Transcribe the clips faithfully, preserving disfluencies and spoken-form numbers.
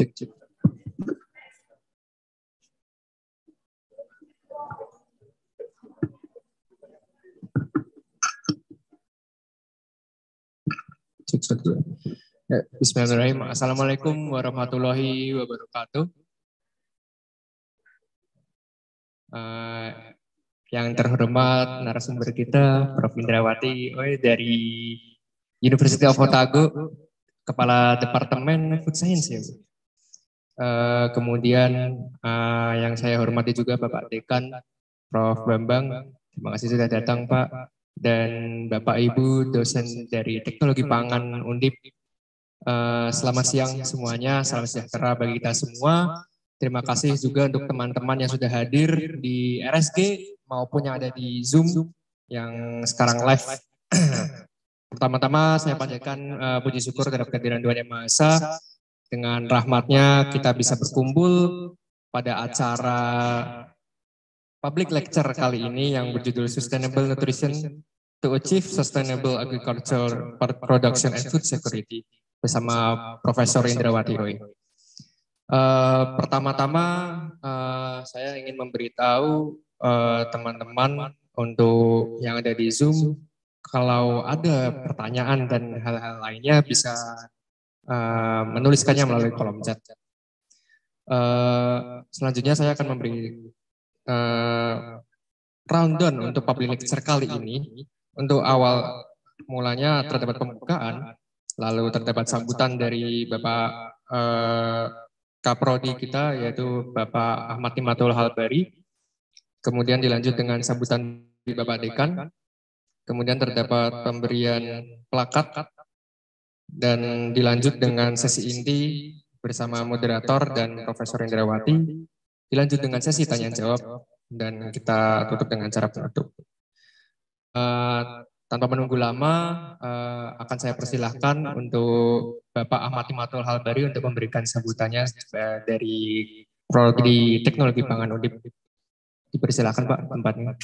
Cek, cek. Cek satu. Ya, Bismillahirrahmanirrahim. Assalamualaikum warahmatullahi wabarakatuh. Uh, yang terhormat narasumber kita, Prof Indrawati oh, dari University of Otago, Kepala Departemen Food Science ya. Uh, kemudian uh, yang saya hormati juga Bapak Dekan, Prof Bambang, terima kasih sudah datang Pak, dan Bapak Ibu dosen dari Teknologi Pangan Undip. Uh, selamat siang semuanya, salam sejahtera bagi kita semua. Terima kasih juga untuk teman-teman yang sudah hadir di R S G maupun yang ada di Zoom yang sekarang live. Pertama-tama saya panjatkan uh, puji syukur terhadap kehadiran Tuhan Yang Maha Esa. Dengan rahmatnya kita bisa berkumpul pada acara public lecture kali ini yang berjudul Sustainable Nutrition to Achieve Sustainable Agriculture Production and Food Security bersama Profesor Indrawati Roy. Uh, Pertama-tama uh, saya ingin memberitahu teman-teman uh, untuk yang ada di Zoom, kalau ada pertanyaan dan hal-hal lainnya bisa uh, menuliskannya melalui kolom chat. Uh, selanjutnya saya akan memberi uh, rundown untuk public lecture kali ini. Untuk awal mulanya terdapat pembukaan, lalu terdapat sambutan dari Bapak uh, Kaprodi kita yaitu Bapak Ahmad Himatul Halbari, kemudian dilanjut dengan sambutan dari Bapak Dekan, kemudian terdapat pemberian plakat, dan dilanjut dengan sesi inti bersama moderator dan Profesor Indrawati, dilanjut dengan sesi tanya jawab, dan kita tutup dengan cara penutup. Uh, Tanpa menunggu lama, uh, akan saya persilahkan untuk Bapak Ahmad Himatul Halbari untuk memberikan sambutannya uh, dari Prodi Teknologi Pangan Undip. Dipersilakan Pak tempatnya.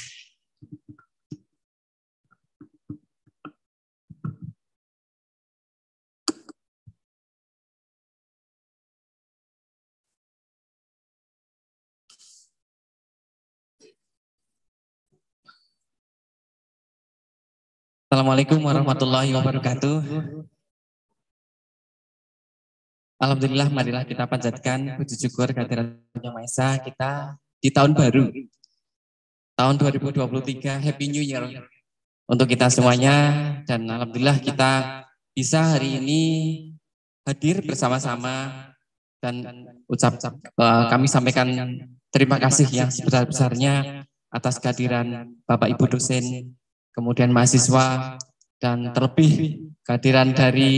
Assalamualaikum warahmatullahi wabarakatuh. Alhamdulillah, marilah kita panjatkan puji syukur kehadirat Yang Maha Esa kita di tahun baru, tahun dua ribu dua puluh tiga. Happy New Year untuk kita semuanya, dan alhamdulillah kita bisa hari ini hadir bersama-sama dan ucap uh, kami sampaikan terima kasih yang sebesar-besarnya atas kehadiran Bapak Ibu dosen, kemudian mahasiswa, dan terlebih kehadiran dari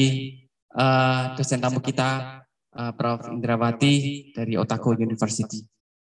uh, dosen tamu kita, uh, Prof Indrawati dari Otago University.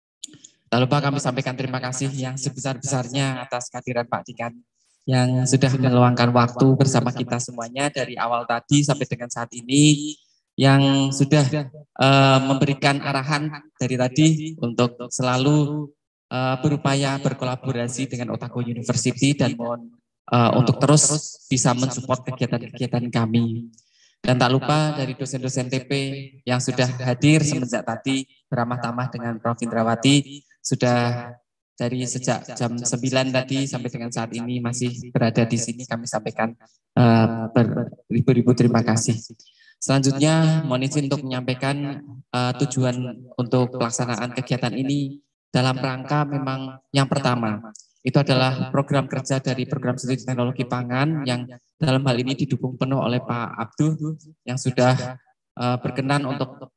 Tak lupa kami sampaikan terima kasih yang sebesar-besarnya atas kehadiran Pak Dekan yang sudah meluangkan waktu bersama kita semuanya dari awal tadi sampai dengan saat ini, yang sudah uh, memberikan arahan dari tadi untuk selalu uh, berupaya berkolaborasi dengan Otago University dan mohon Uh, untuk terus bisa mensupport kegiatan-kegiatan kami. Dan tak lupa dari dosen-dosen T P yang sudah hadir semenjak tadi beramah-tamah dengan Prof Indrawati, sudah dari sejak jam sembilan tadi sampai dengan saat ini masih berada di sini, kami sampaikan uh, beribu-ribu terima kasih. Selanjutnya mohon izin untuk menyampaikan uh, tujuan untuk pelaksanaan kegiatan ini dalam rangka memang yang pertama, itu adalah program kerja dari program studi teknologi pangan yang dalam hal ini didukung penuh oleh Pak Abduh yang sudah uh, berkenan untuk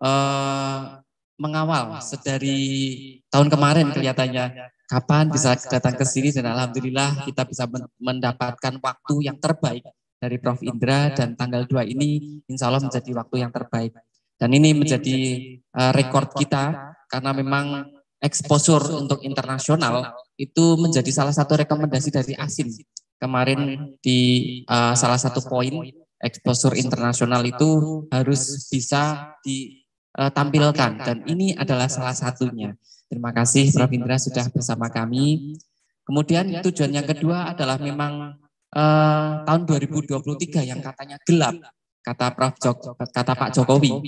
uh, mengawal sedari tahun kemarin kelihatannya kapan bisa datang ke sini, dan alhamdulillah kita bisa mendapatkan waktu yang terbaik dari Prof Indra, dan tanggal dua ini insya Allah menjadi waktu yang terbaik, dan ini menjadi uh, rekor kita karena memang exposure untuk internasional itu menjadi salah satu rekomendasi dari ASIN. Kemarin di uh, salah satu poin exposure internasional itu harus bisa ditampilkan, dan ini adalah salah satunya. Terima kasih Prof Indra sudah bersama kami. Kemudian tujuan yang kedua adalah memang uh, tahun dua ribu dua puluh tiga yang katanya gelap, kata Prof Jok, kata Pak Jokowi.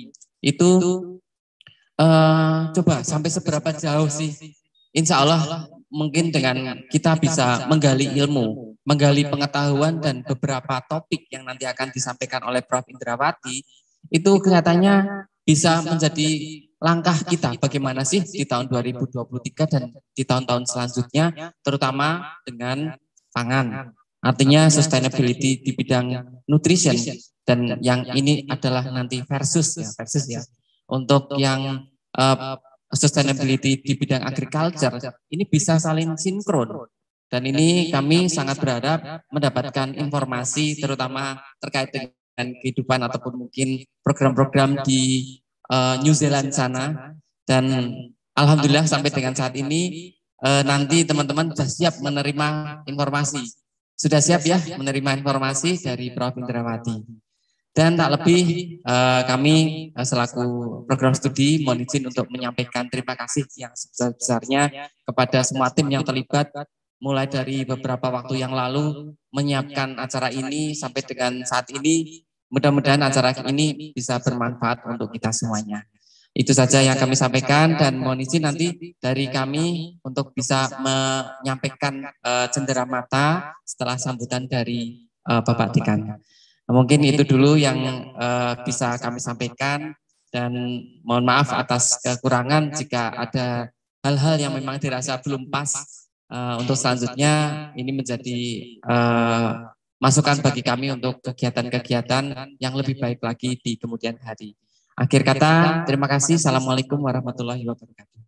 itu uh, coba sampai seberapa jauh sih? Insya Allah mungkin dengan kita bisa menggali ilmu, menggali pengetahuan dan beberapa topik yang nanti akan disampaikan oleh Profesor Indrawati, itu kelihatannya bisa menjadi langkah kita bagaimana sih di tahun dua ribu dua puluh tiga dan di tahun-tahun selanjutnya, terutama dengan pangan. Artinya sustainability di bidang nutrition, dan yang ini adalah nanti versus ya, versus ya. Untuk yang uh, sustainability di bidang agriculture ini bisa saling sinkron, dan ini kami sangat berharap mendapatkan informasi terutama terkait dengan kehidupan ataupun mungkin program-program di uh, New Zealand sana, dan alhamdulillah sampai dengan saat ini uh, nanti teman-teman sudah siap menerima informasi, sudah siap ya menerima informasi dari Profesor Indrawati. Dan tak lebih uh, kami uh, selaku program studi mohon izin untuk menyampaikan terima kasih yang sebesar-besarnya kepada semua tim yang terlibat mulai dari beberapa waktu yang lalu menyiapkan acara ini sampai dengan saat ini. Mudah-mudahan acara ini bisa bermanfaat untuk kita semuanya. Itu saja yang kami sampaikan, dan mohon izin nanti dari kami untuk bisa menyampaikan uh, cenderamata setelah sambutan dari uh, Bapak Dekan. Mungkin itu dulu yang uh, bisa kami sampaikan, dan mohon maaf atas kekurangan jika ada hal-hal yang memang dirasa belum pas. Uh, untuk selanjutnya ini menjadi uh, masukan bagi kami untuk kegiatan-kegiatan yang lebih baik lagi di kemudian hari. Akhir kata, terima kasih. Assalamualaikum warahmatullahi wabarakatuh.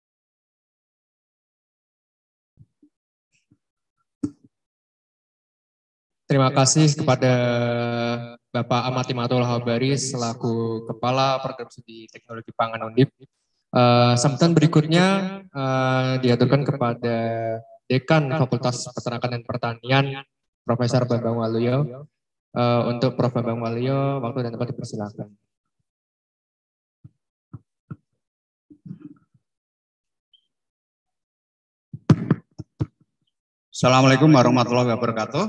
Terima kasih kepada Bapak Ahmad Imatul Habaris selaku Kepala Program Studi Teknologi Pangan Undip. Uh, sambutan berikutnya uh, diaturkan kepada Dekan Fakultas Peternakan dan Pertanian, Profesor Bambang Waluyo. Uh, untuk Profesor Bambang Waluyo, waktu dan tempat dipersilakan. Assalamualaikum warahmatullahi wabarakatuh.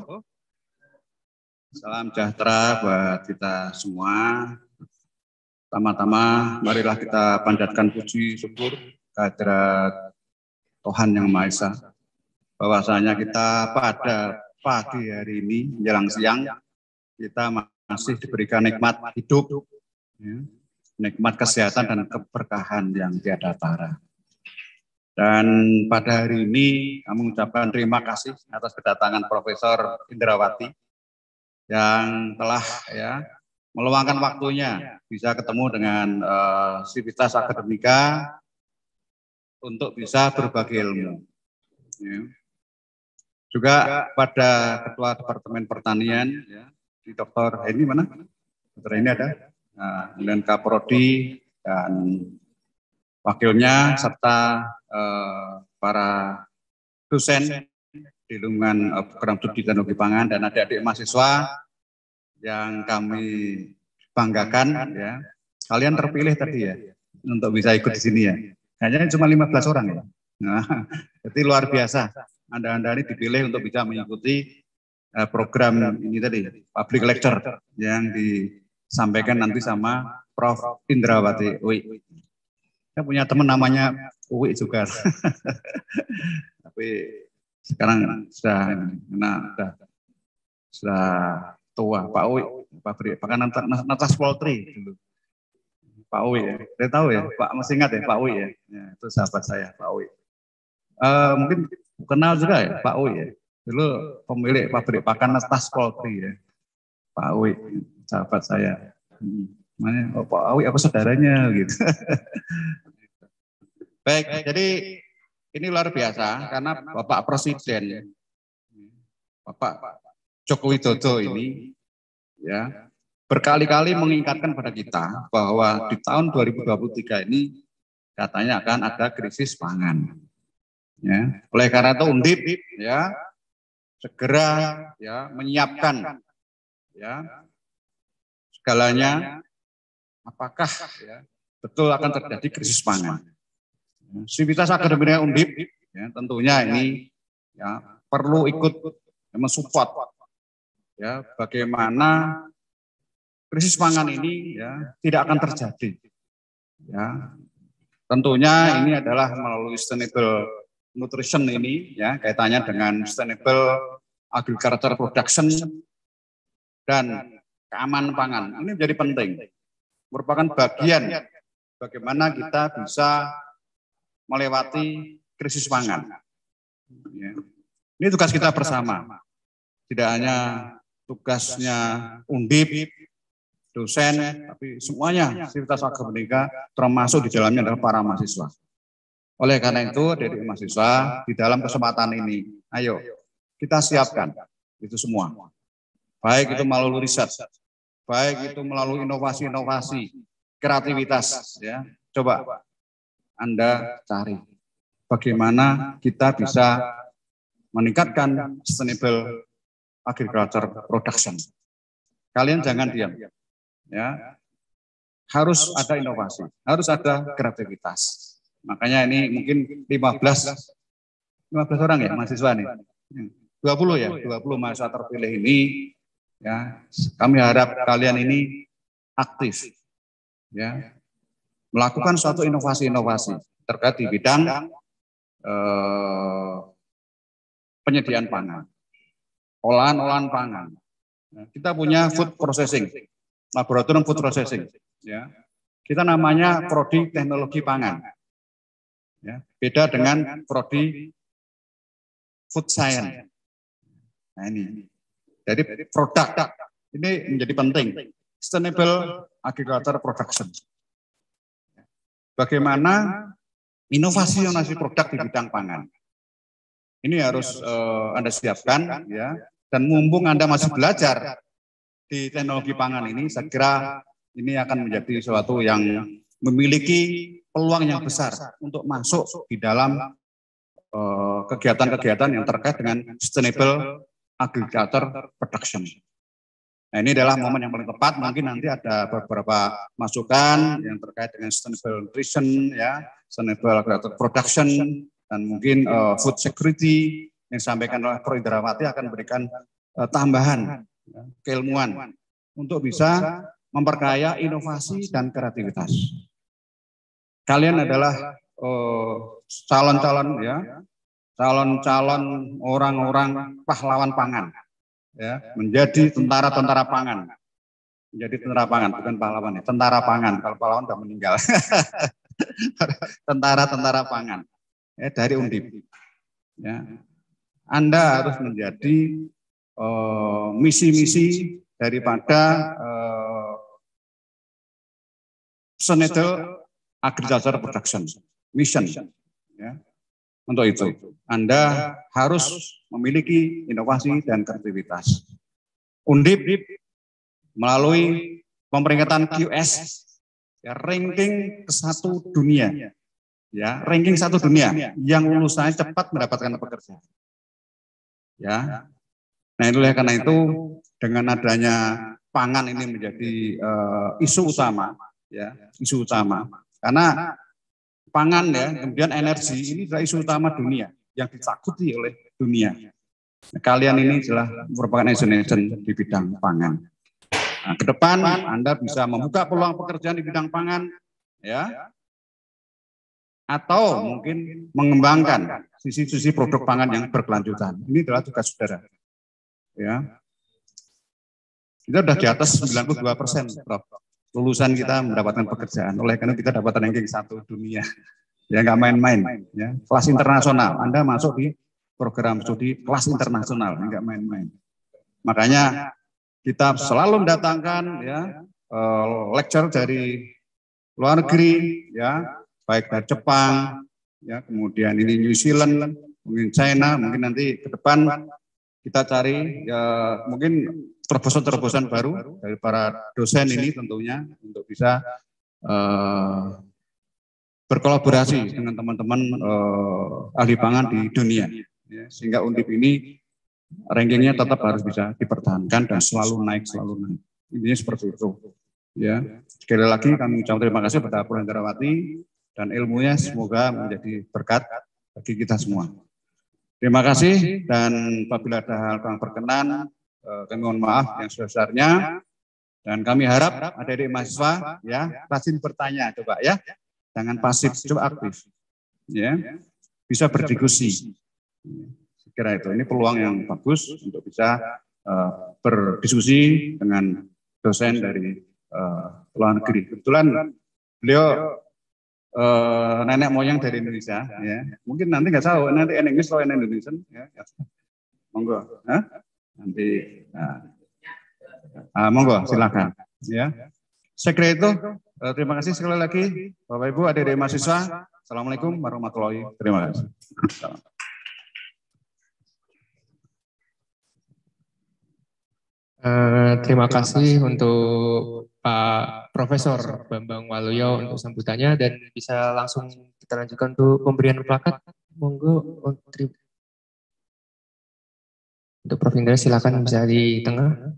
Salam sejahtera buat kita semua. Pertama-tama marilah kita panjatkan puji syukur kehadirat Tuhan Yang Maha Esa, bahwasanya kita pada pagi hari ini menjelang siang kita masih diberikan nikmat hidup, ya, nikmat kesehatan dan keberkahan yang tiada tara. Dan pada hari ini kami mengucapkan terima kasih atas kedatangan Profesor Indrawati yang telah ya meluangkan waktunya bisa ketemu dengan uh, Sivitas Akademika untuk bisa berbagi ilmu. Ya. Juga pada Ketua Departemen Pertanian, ya, di Doktor Heni mana? Doktor Heni ada, nah, dan Kaprodi dan wakilnya serta uh, para dosen di lingkungan uh, program studi teknologi pangan dan adik-adik mahasiswa yang kami banggakan, ya. Kalian terpilih tadi ya untuk bisa ikut di sini ya. Kayaknya cuma lima belas orang ya. Nah, jadi luar biasa. Anda-anda ini dipilih untuk bisa mengikuti uh, program ini tadi, public lecture yang disampaikan nanti sama Profesor Indrawati U I. Saya punya teman namanya U I juga. Tapi sekarang sudah, nah, sudah, sudah tua, Pak Uwi, Pak Bahkan Natas Poltri dulu. Pak Uwi ya, saya tahu ya, Pak masih ingat ya Pak Uwi ya, ya itu sahabat saya Pak Uwi. Uh, mungkin kenal juga ya Pak Uwi ya, dulu pemilik pabrik pakan Natas Poltri ya, Pak Uwi, sahabat saya. Hmm. Mana, oh, Pak Uwi aku saudaranya gitu. Baik, jadi ini luar biasa karena Bapak Presiden, Bapak Joko Widodo ini ya berkali-kali mengingatkan pada kita bahwa di tahun dua ribu dua puluh tiga ini katanya akan ada krisis pangan. Ya, oleh karena itu Undip ya segera ya menyiapkan ya segalanya apakah ya betul akan terjadi krisis pangan. Sivitas Akademika Undip ya, tentunya ini ya perlu ikut mensupport ya bagaimana krisis pangan ini ya tidak akan terjadi Ya, tentunya ini adalah melalui sustainable nutrition ini, ya, kaitannya dengan sustainable agriculture production dan keamanan pangan. Ini menjadi penting, merupakan bagian bagaimana kita bisa melewati krisis pangan. Ya. Ini tugas kita bersama, tidak hanya tugasnya Undip, dosen, tapi semuanya aktivitas akademika termasuk di dalamnya adalah para mahasiswa. Oleh karena itu, dari mahasiswa di dalam kesempatan ini, ayo kita siapkan itu semua. Baik itu melalui riset, baik itu melalui inovasi-inovasi, kreativitas, ya. Coba Anda cari bagaimana kita bisa meningkatkan sustainable agriculture production. Kalian jangan diam, ya. Harus ada inovasi, harus ada kreativitas. Makanya ini mungkin lima belas orang ya mahasiswa nih. dua puluh ya, dua puluh mahasiswa terpilih ini, ya. Kami harap kalian ini aktif, ya, melakukan suatu inovasi-inovasi terkait di bidang eh, penyediaan pangan, olahan-olahan pangan. Nah, kita punya food processing, laboratorium food processing, ya. Kita namanya prodi teknologi pangan, ya. Beda dengan prodi food science. Nah ini, jadi produk ini menjadi penting, sustainable agriculture production. Bagaimana inovasi-inovasi produk di bidang pangan. Ini harus uh, Anda siapkan, ya. Dan mumpung Anda masih belajar di teknologi pangan ini, saya kira ini akan menjadi sesuatu yang memiliki peluang yang besar untuk masuk di dalam kegiatan-kegiatan uh, yang terkait dengan sustainable agriculture production. Nah, ini adalah momen yang paling tepat. Mungkin nanti ada beberapa masukan yang terkait dengan sustainable nutrition, ya, sustainable agriculture production, dan mungkin uh, food security yang disampaikan oleh Pro Indrawati akan memberikan uh, tambahan, ya, keilmuan untuk bisa memperkaya inovasi dan kreativitas. Kalian adalah calon-calon, uh, ya, calon-calon orang-orang pahlawan pangan, ya, menjadi tentara-tentara pangan, menjadi tentara pangan, bukan pahlawan, ya, tentara pangan. Kalau pahlawan sudah meninggal, tentara-tentara pangan, ya, dari Undip. Ya. Anda harus menjadi misi-misi uh, daripada uh, sustainable agriculture production mission, ya. Untuk itu, Anda harus memiliki inovasi dan kreativitas. Undip melalui pemeringkatan Q S, ya, ranking ke satu dunia, ya, ranking satu dunia yang lulusannya cepat mendapatkan pekerjaan. Ya, nah itulah karena itu dengan adanya pangan ini menjadi uh, isu utama, ya, isu utama. Karena pangan, ya, kemudian energi ini adalah isu utama dunia yang ditakuti oleh dunia. Nah, kalian ini adalah merupakan nation-nation di bidang pangan. Nah, ke depan Anda bisa membuka peluang pekerjaan di bidang pangan, ya, atau mungkin mengembangkan sisi-sisi produk pangan yang berkelanjutan. Ini adalah tugas saudara. Ya, kita sudah di atas sembilan puluh dua persen, Prof lulusan kita mendapatkan pekerjaan. Oleh karena kita dapat ranking satu dunia, ya, nggak main-main, ya, kelas internasional. Anda masuk di program studi kelas internasional, nggak main-main. Makanya kita selalu mendatangkan, ya, lecture dari luar negeri, ya, baik dari Jepang, ya, kemudian ini New Zealand, mungkin China, mungkin nanti ke depan kita cari, ya, mungkin terobosan-terobosan baru dari para dosen ini tentunya untuk bisa uh, berkolaborasi dengan teman-teman uh, ahli pangan di dunia, ya, sehingga Undip ini rankingnya tetap harus bisa dipertahankan dan selalu naik, selalu naik. Intinya seperti itu. Ya, sekali lagi kami ucapkan terima kasih kepada Pro Indrawati dan ilmunya semoga menjadi berkat bagi kita semua. Terima kasih, dan apabila ada hal yang berkenan, kami mohon maaf yang sebesarnya. Dan kami harap adik-adik mahasiswa ya rajin bertanya coba ya, jangan pasif, coba aktif, ya bisa berdiskusi. Saya kira itu ini peluang yang bagus untuk bisa uh, berdiskusi dengan dosen dari uh, luar negeri. Kebetulan beliau uh, nenek moyang dari Indonesia, ya mungkin nanti nggak tahu nanti in English atau in Indonesian, ya monggo, Hah? nanti. Nah. Ah, monggo, silakan. Ya, saya kira itu. Eh, terima kasih sekali lagi, Bapak Ibu, adik-adik mahasiswa. Assalamualaikum warahmatullahi wabarakatuh. Terima kasih. Uh, terima kasih untuk Pak Profesor Bambang Waluyo untuk sambutannya, dan bisa langsung kita lanjutkan untuk pemberian plakat. Monggo untuk Prof Indra, silakan bisa di tengah.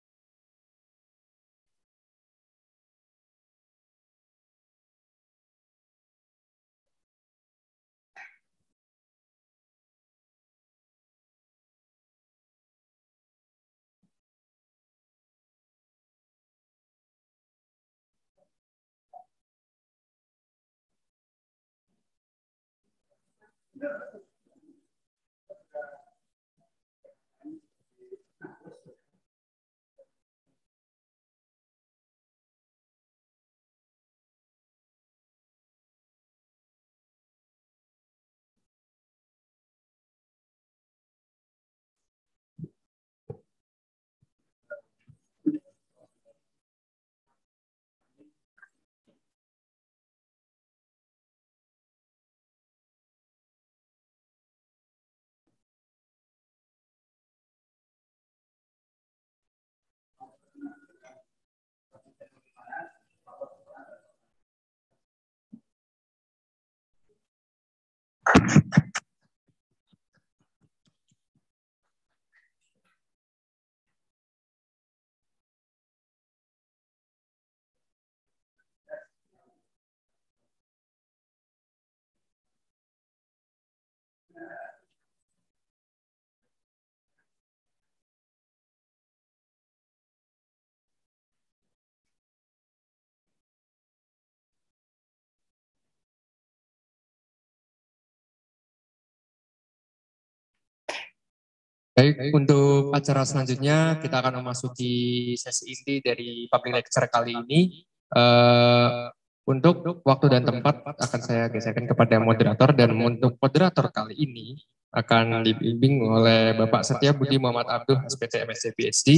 Baik, untuk acara selanjutnya kita akan memasuki sesi inti dari public lecture kali ini. Uh, untuk waktu dan tempat akan saya geserkan kepada moderator, dan untuk moderator kali ini akan dibimbing oleh Bapak Setia Budi Muhammad Abduh, S P T M S c P H D,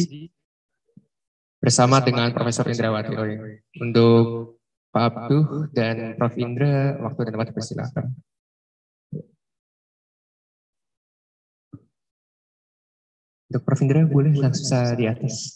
bersama dengan Profesor Indrawati Roy. Untuk Pak Abduh dan Prof Indra, waktu dan tempat dipersilakan. Untuk Prof Indra boleh langsung saja di atas.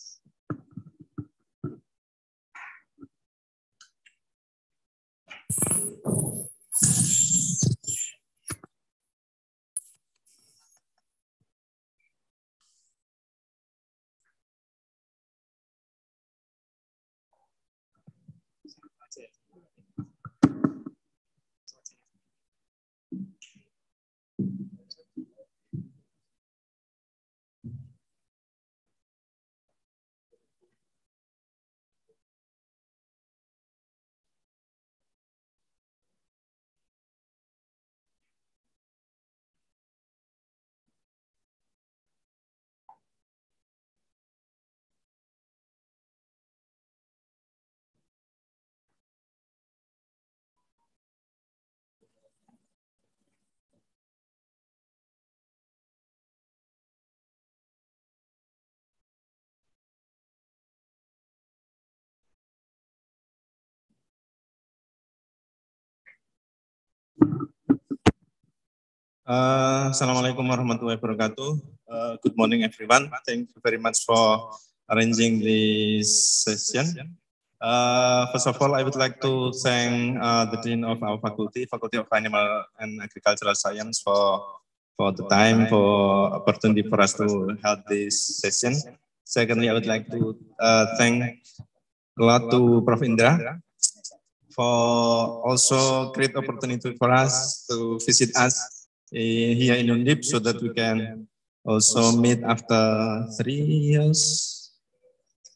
Uh, Assalamualaikum warahmatullahi wabarakatuh. Uh, good morning, everyone. Thank you very much for arranging this session. Uh, first of all, I would like to thank uh, the Dean of our faculty, Faculty of Animal and Agricultural Science, for for the time, for opportunity for us to hold this session. Secondly, I would like to uh, thank a lot to Prof Indra for also great opportunity for us to visit us here in Undip, so that we can also meet after three years,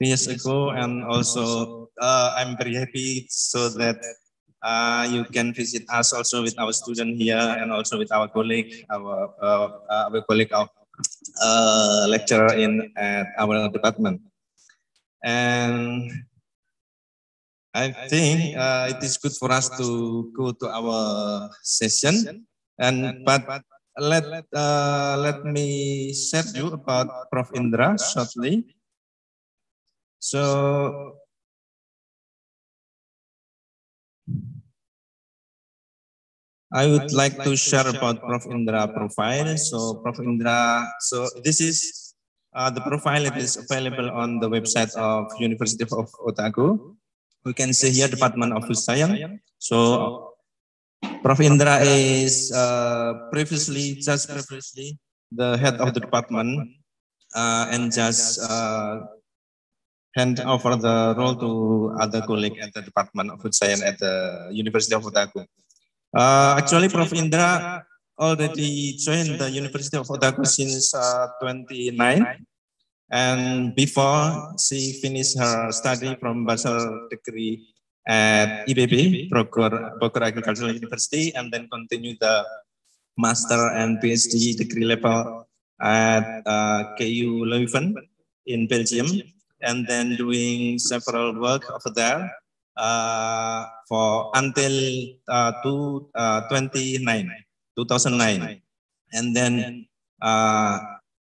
years ago, and also uh, I'm very happy so that uh, you can visit us also with our student here and also with our colleague, our uh, our colleague of uh, lecturer in at our department. And I think uh, it is good for us to go to our session, and but let uh, let me share you about Professor Indra shortly. So I would like to share about Professor Indra profile. So Professor Indra, so this is uh, the profile that is available on the website of University of Otago. We can see here Department of Food Science. So Professor Indra is uh, previously, just previously, the head of the department uh, and just uh, hand over the role to other colleague at the Department of Food Science at the University of Otago. Uh, actually, Professor Indra already joined the University of Otago since uh, twenty-nine, and before she finished her study from bachelor degree at I B B, Bogor, Bogor Agricultural University, and then continue the master and PhD degree level at uh, K U Leuven in Belgium, and then doing several work over there uh, for until uh, two, uh, twenty-nine, two thousand nine, and then uh,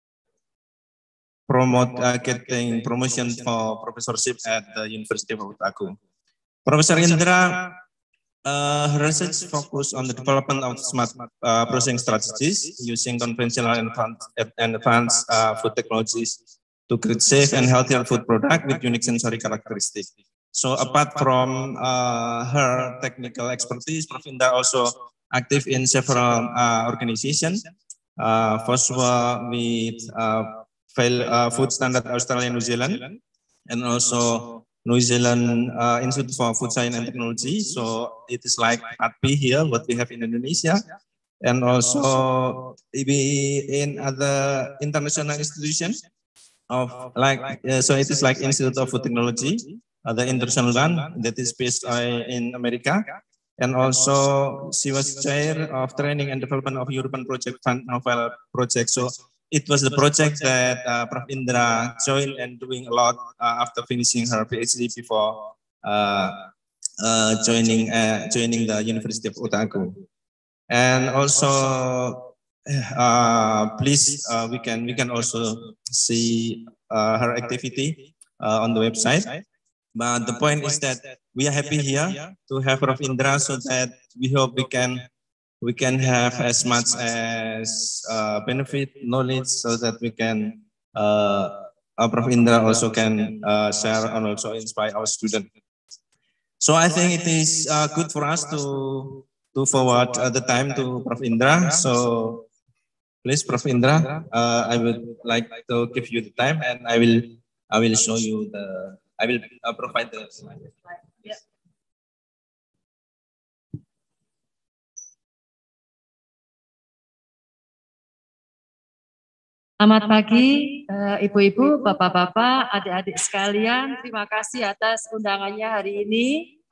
promote uh, getting promotion for professorship at the University of Otago. Professor Indra, uh, her research focus on the development of smart uh, processing strategies using conventional and advanced, and advanced uh, food technologies to create safe and healthier food product with unique sensory characteristics. So apart from uh, her technical expertise, Professor Indra also active in several uh, organizations. Uh, first one with uh, Fail, uh, Food Standard Australia New Zealand, and also New Zealand uh, Institute for Food Science and Technology. So it is like A T P here, what we have in Indonesia, and also maybe in other international institutions of like, uh, so it is like Institute of Food Technology, uh, the international one that is based uh, in America. And also she was chair of training and development of European Project Fund Novel Project. So it was the project that uh, Professor Indra joined and doing a lot uh, after finishing her PhD before uh, uh, joining uh, joining the University of Otago. And also, uh, please uh, we can we can also see uh, her activity uh, on the website. But the point is that we are happy here to have Professor Indra, so that we hope we can we can have as much as uh, benefit, knowledge, so that we can, uh, uh, Professor Indra also can uh, share and also inspire our students. So I think it is uh, good for us to to forward uh, the time to Professor Indra. So please, Professor Indra, uh, I would like to give you the time, and I will I will show you the I will uh, provide the slide. Yeah. Selamat pagi, Ibu-ibu, Bapak-bapak, adik-adik sekalian. Terima kasih atas undangannya hari ini.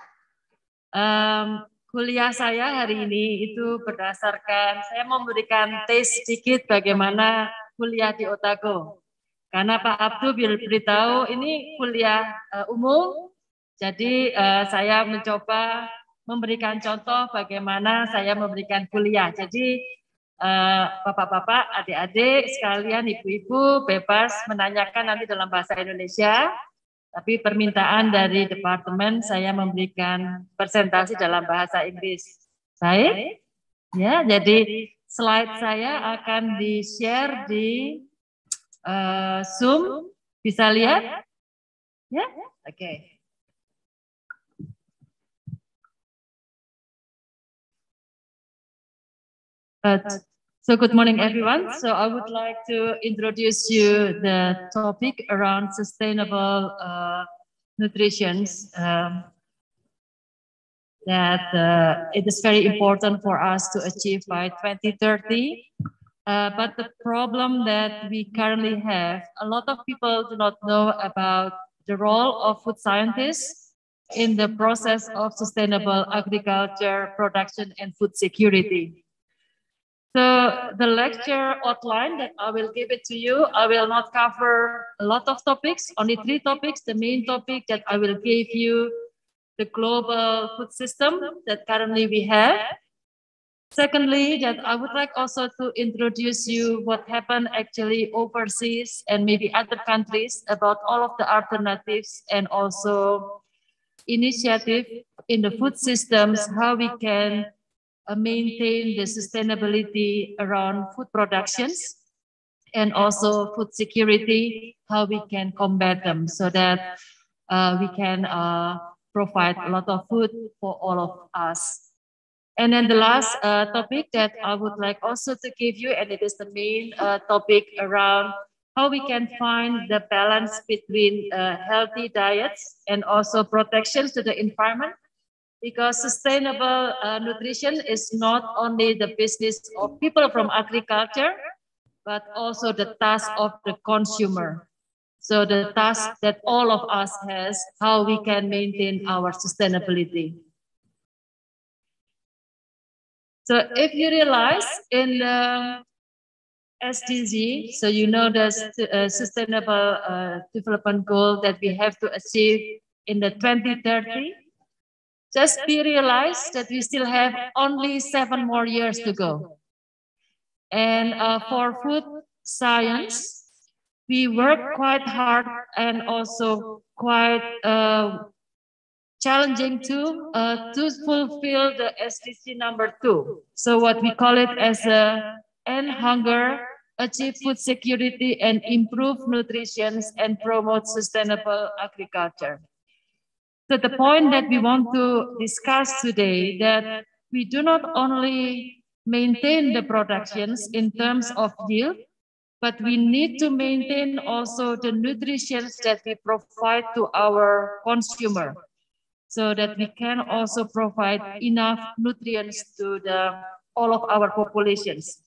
Um, kuliah saya hari ini itu berdasarkan, saya memberikan tes sedikit bagaimana kuliah di Otago. Karena Pak Abdul beritahu ini kuliah uh, umum, jadi uh, saya mencoba memberikan contoh bagaimana saya memberikan kuliah. Jadi bapak-bapak, uh, adik-adik sekalian, ibu-ibu bebas menanyakan nanti dalam bahasa Indonesia, tapi permintaan dari departemen saya memberikan presentasi dalam bahasa Inggris. Baik, ya. Jadi slide saya akan di-share di Uh, Zoom, bisa lihat? Ya, oke. Okay. Uh, so good morning, everyone. So I would like to introduce you the topic around sustainable uh, nutrition. Um, that uh, it is very important for us to achieve by twenty thirty. Uh, but the problem that we currently have, a lot of people do not know about the role of food scientists in the process of sustainable agriculture, production, and food security. So the lecture outline that I will give it to you, I will not cover a lot of topics, only three topics. The main topic that I will give you, the global food system that currently we have. Secondly, that I would like also to introduce you what happened actually overseas and maybe other countries about all of the alternatives and also initiative in the food systems, how we can uh, maintain the sustainability around food productions and also food security, how we can combat them so that uh, we can uh, provide a lot of food for all of us. And then the last uh, topic that I would like also to give you, and it is the main uh, topic around how we can find the balance between uh, healthy diets and also protections to the environment, because sustainable uh, nutrition is not only the business of people from agriculture, but also the task of the consumer. So the task that all of us has, how we can maintain our sustainability. So if you realize in the S D G, so you know the uh, sustainable uh, development goal that we have to achieve in the twenty thirty, just be realized that we still have only seven more years to go. And uh, for food science, we work quite hard and also quite uh, challenging to uh, to fulfill the S D G number two. So what we call it as a end hunger, achieve food security, and improve nutrition and promote sustainable agriculture. So the point that we want to discuss today, that we do not only maintain the productions in terms of yield, but we need to maintain also the nutrition that we provide to our consumer, so that we can also provide enough nutrients to the all of our populations.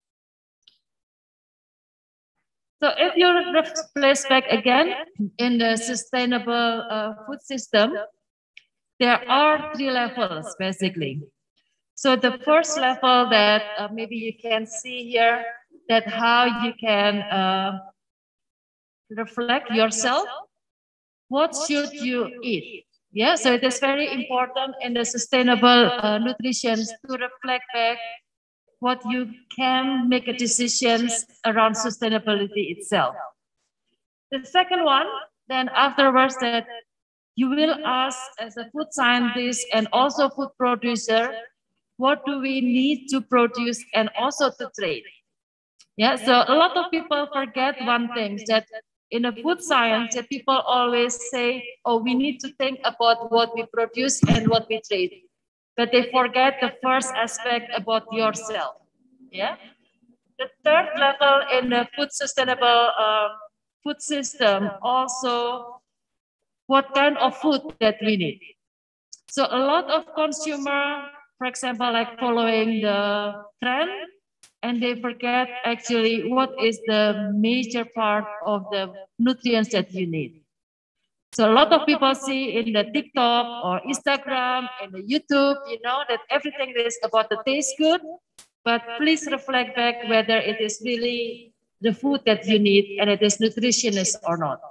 So if you reflect back again in the sustainable uh, food system, there are three levels basically. So the first level that uh, maybe you can see here, that how you can uh, reflect yourself, what should you eat? Yeah, so it is very important in the sustainable uh, nutrition to reflect back what you can make a decisions around sustainability itself. The second one, then afterwards, that you will ask as a food scientist and also food producer, what do we need to produce and also to trade? Yeah, so a lot of people forget one thing, that in a food science, that people always say, oh, we need to think about what we produce and what we trade. But they forget the first aspect about yourself. Yeah. The third level in the food sustainable uh, food system, also what kind of food that we need. So a lot of consumer, for example, like following the trend, and they forget actually what is the major part of the nutrients that you need. So a lot of people see in the TikTok or Instagram and the YouTube, you know, that everything is about the taste good, but please reflect back whether it is really the food that you need and it is nutritionist or not.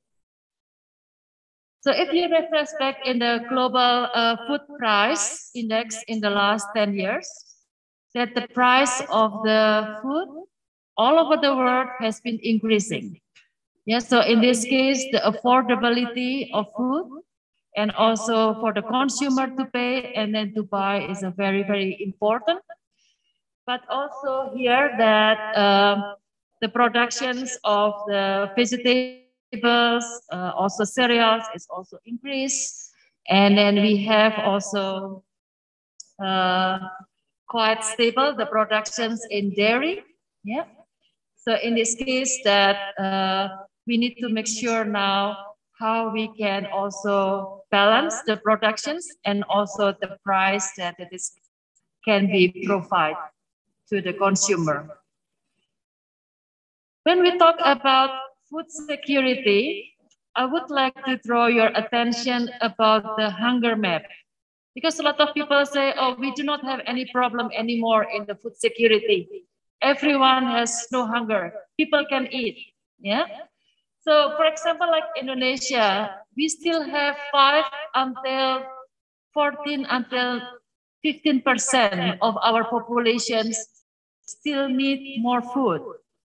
So if you reflect back in the global uh, food price index in the last ten years, that the price of the food all over the world has been increasing. Yeah, so in this case, the affordability of food and also for the consumer to pay and then to buy is a very, very important. But also here that um, the productions of the vegetables, uh, also cereals is also increased. And then we have also uh, quite stable, the productions in dairy. Yeah. So in this case that uh, we need to make sure now how we can also balance the productions and also the price that it is can be provided to the consumer. When we talk about food security, I would like to draw your attention about the hunger map. Because a lot of people say, oh, we do not have any problem anymore in the food security. Everyone has no hunger. People can eat. Yeah. So, for example, like Indonesia, we still have five until fourteen until fifteen percent of our populations still need more food.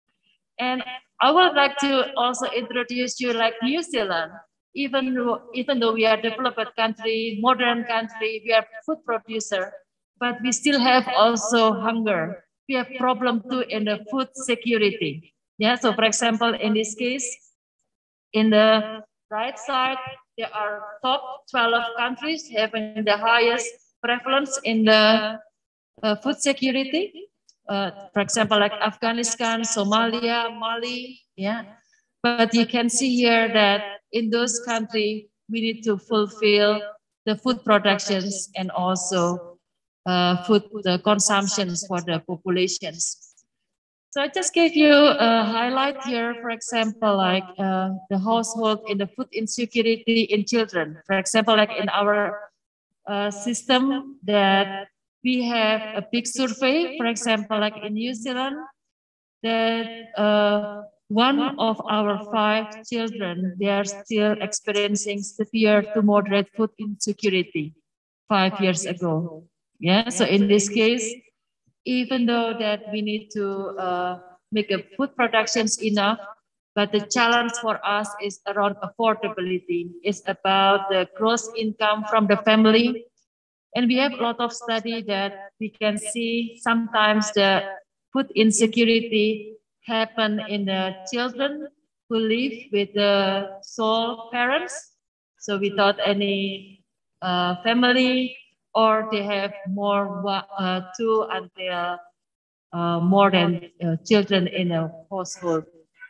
And I would like to also introduce you like New Zealand. Even though, even though we are a developed country, modern country, we are food producer, but we still have also hunger. We have problem too in the food security. Yeah. So, for example, in this case, in the right side, there are top twelve countries having the highest prevalence in the uh, food security. Uh, for example, like Afghanistan, Somalia, Mali, yeah. But you can see here that in those countries, we need to fulfill the food productions and also uh, food the consumptions for the populations. So I just gave you a highlight here, for example, like uh, the household in the food insecurity in children. For example, like in our uh, system that we have a big survey, for example, like in New Zealand, that uh, one of our five children, they are still experiencing severe to moderate food insecurity five years ago. Yeah, so in this case, even though that we need to uh, make a food productions enough, but the challenge for us is around affordability. It's about the gross income from the family. And we have a lot of study that we can see sometimes the food insecurity happen in the children who live with the sole parents. So without any uh, family, or they have more uh, two until uh, more than uh, children in a household.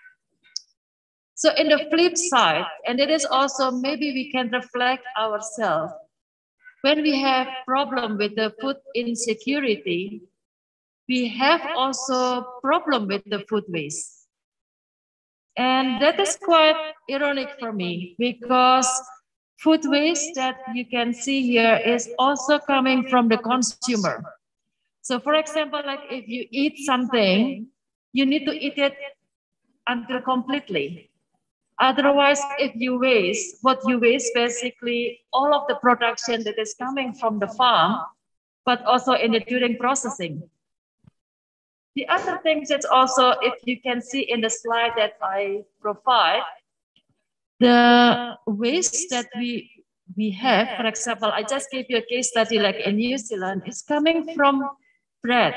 So in the flip side, and it is also maybe we can reflect ourselves, when we have problem with the food insecurity, we have also problem with the food waste. And that is quite ironic for me, because food waste that you can see here is also coming from the consumer. So for example, like if you eat something, you need to eat it until completely. Otherwise, if you waste, what you waste basically all of the production that is coming from the farm, but also in the during processing. The other things that's also, if you can see in the slide that I provide, the waste that we we have, for example, I just gave you a case study like in New Zealand, is coming from bread.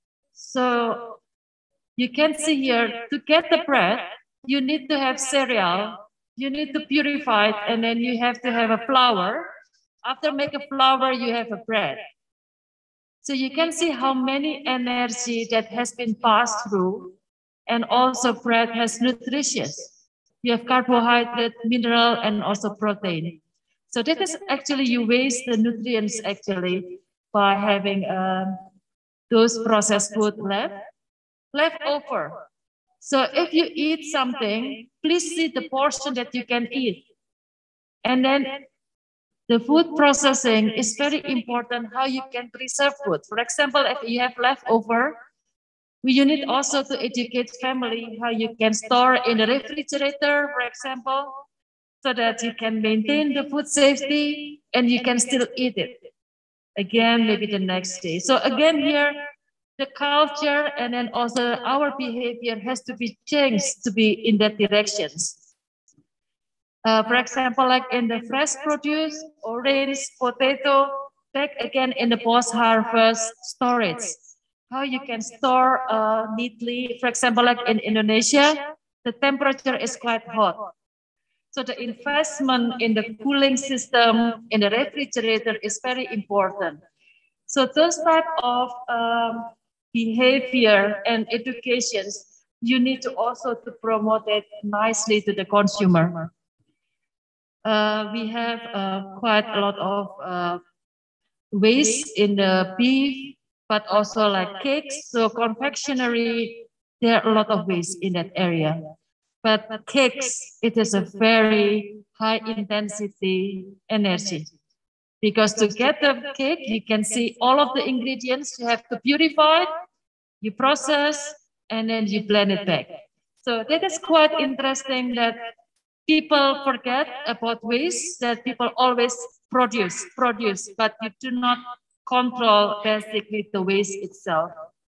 So you can see here, to get the bread, you need to have cereal, you need to purify it, and then you have to have a flour. After make a flour, you have a bread. So you can see how many energy that has been passed through, and also bread has nutrition. You have carbohydrate, mineral, and also protein. So that is actually, you waste the nutrients actually by having um, those processed food left, left over. So if you eat something, please see the portion that you can eat. And then the food processing is very important, how you can preserve food. For example, if you have leftover, you need also to educate family how you can store in the refrigerator, for example, so that you can maintain the food safety and you can still eat it again, maybe the next day. So again here, the culture and then also our behavior has to be changed to be in that directions. Uh, for example, like in the fresh produce, orange, potato, back again in the post-harvest storage. How you can store uh, neatly. For example, like in Indonesia, the temperature is quite hot. So the investment in the cooling system, in the refrigerator is very important. So those type of um, behavior and educations, you need to also to promote it nicely to the consumer. Uh, we have uh, quite a lot of uh, waste in the beef, but also like cakes. So confectionery, there are a lot of waste in that area. But cakes, it is a very high intensity energy. Because to get the cake, you can see all of the ingredients. You have to purify, you process, and then you blend it back. So that is quite interesting that people forget about waste, that people always produce, produce, but you do not control basically the waste itself.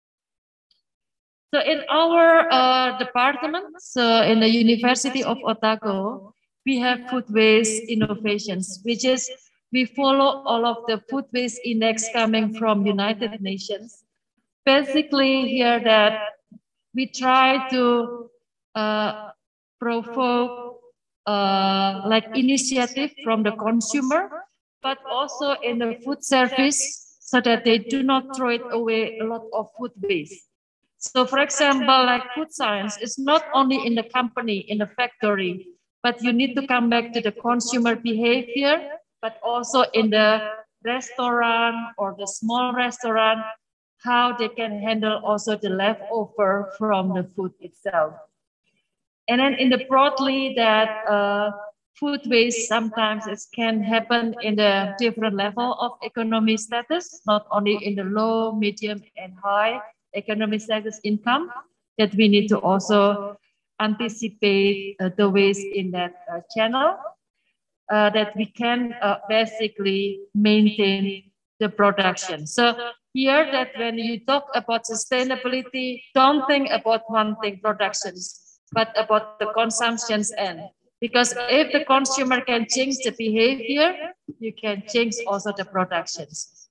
So in our uh, department, so in the University of Otago, we have food waste innovations, which is we follow all of the food waste index coming from United Nations. Basically here that we try to uh, provoke uh, like initiative from the consumer, but also in the food service so that they do not throw it away a lot of food waste. So for example, like food science is not only in the company, in the factory, but you need to come back to the consumer behavior, but also in the restaurant or the small restaurant, how they can handle also the leftover from the food itself. And then in the broadly that uh, food waste sometimes it can happen in the different level of economic status, not only in the low, medium, and high economic status income, that we need to also anticipate uh, the waste in that uh, channel, uh, that we can uh, basically maintain the production. So here that when you talk about sustainability, don't think about one thing, productions, but about the consumption's end. Because if the consumer can change the behavior, you can change also the productions.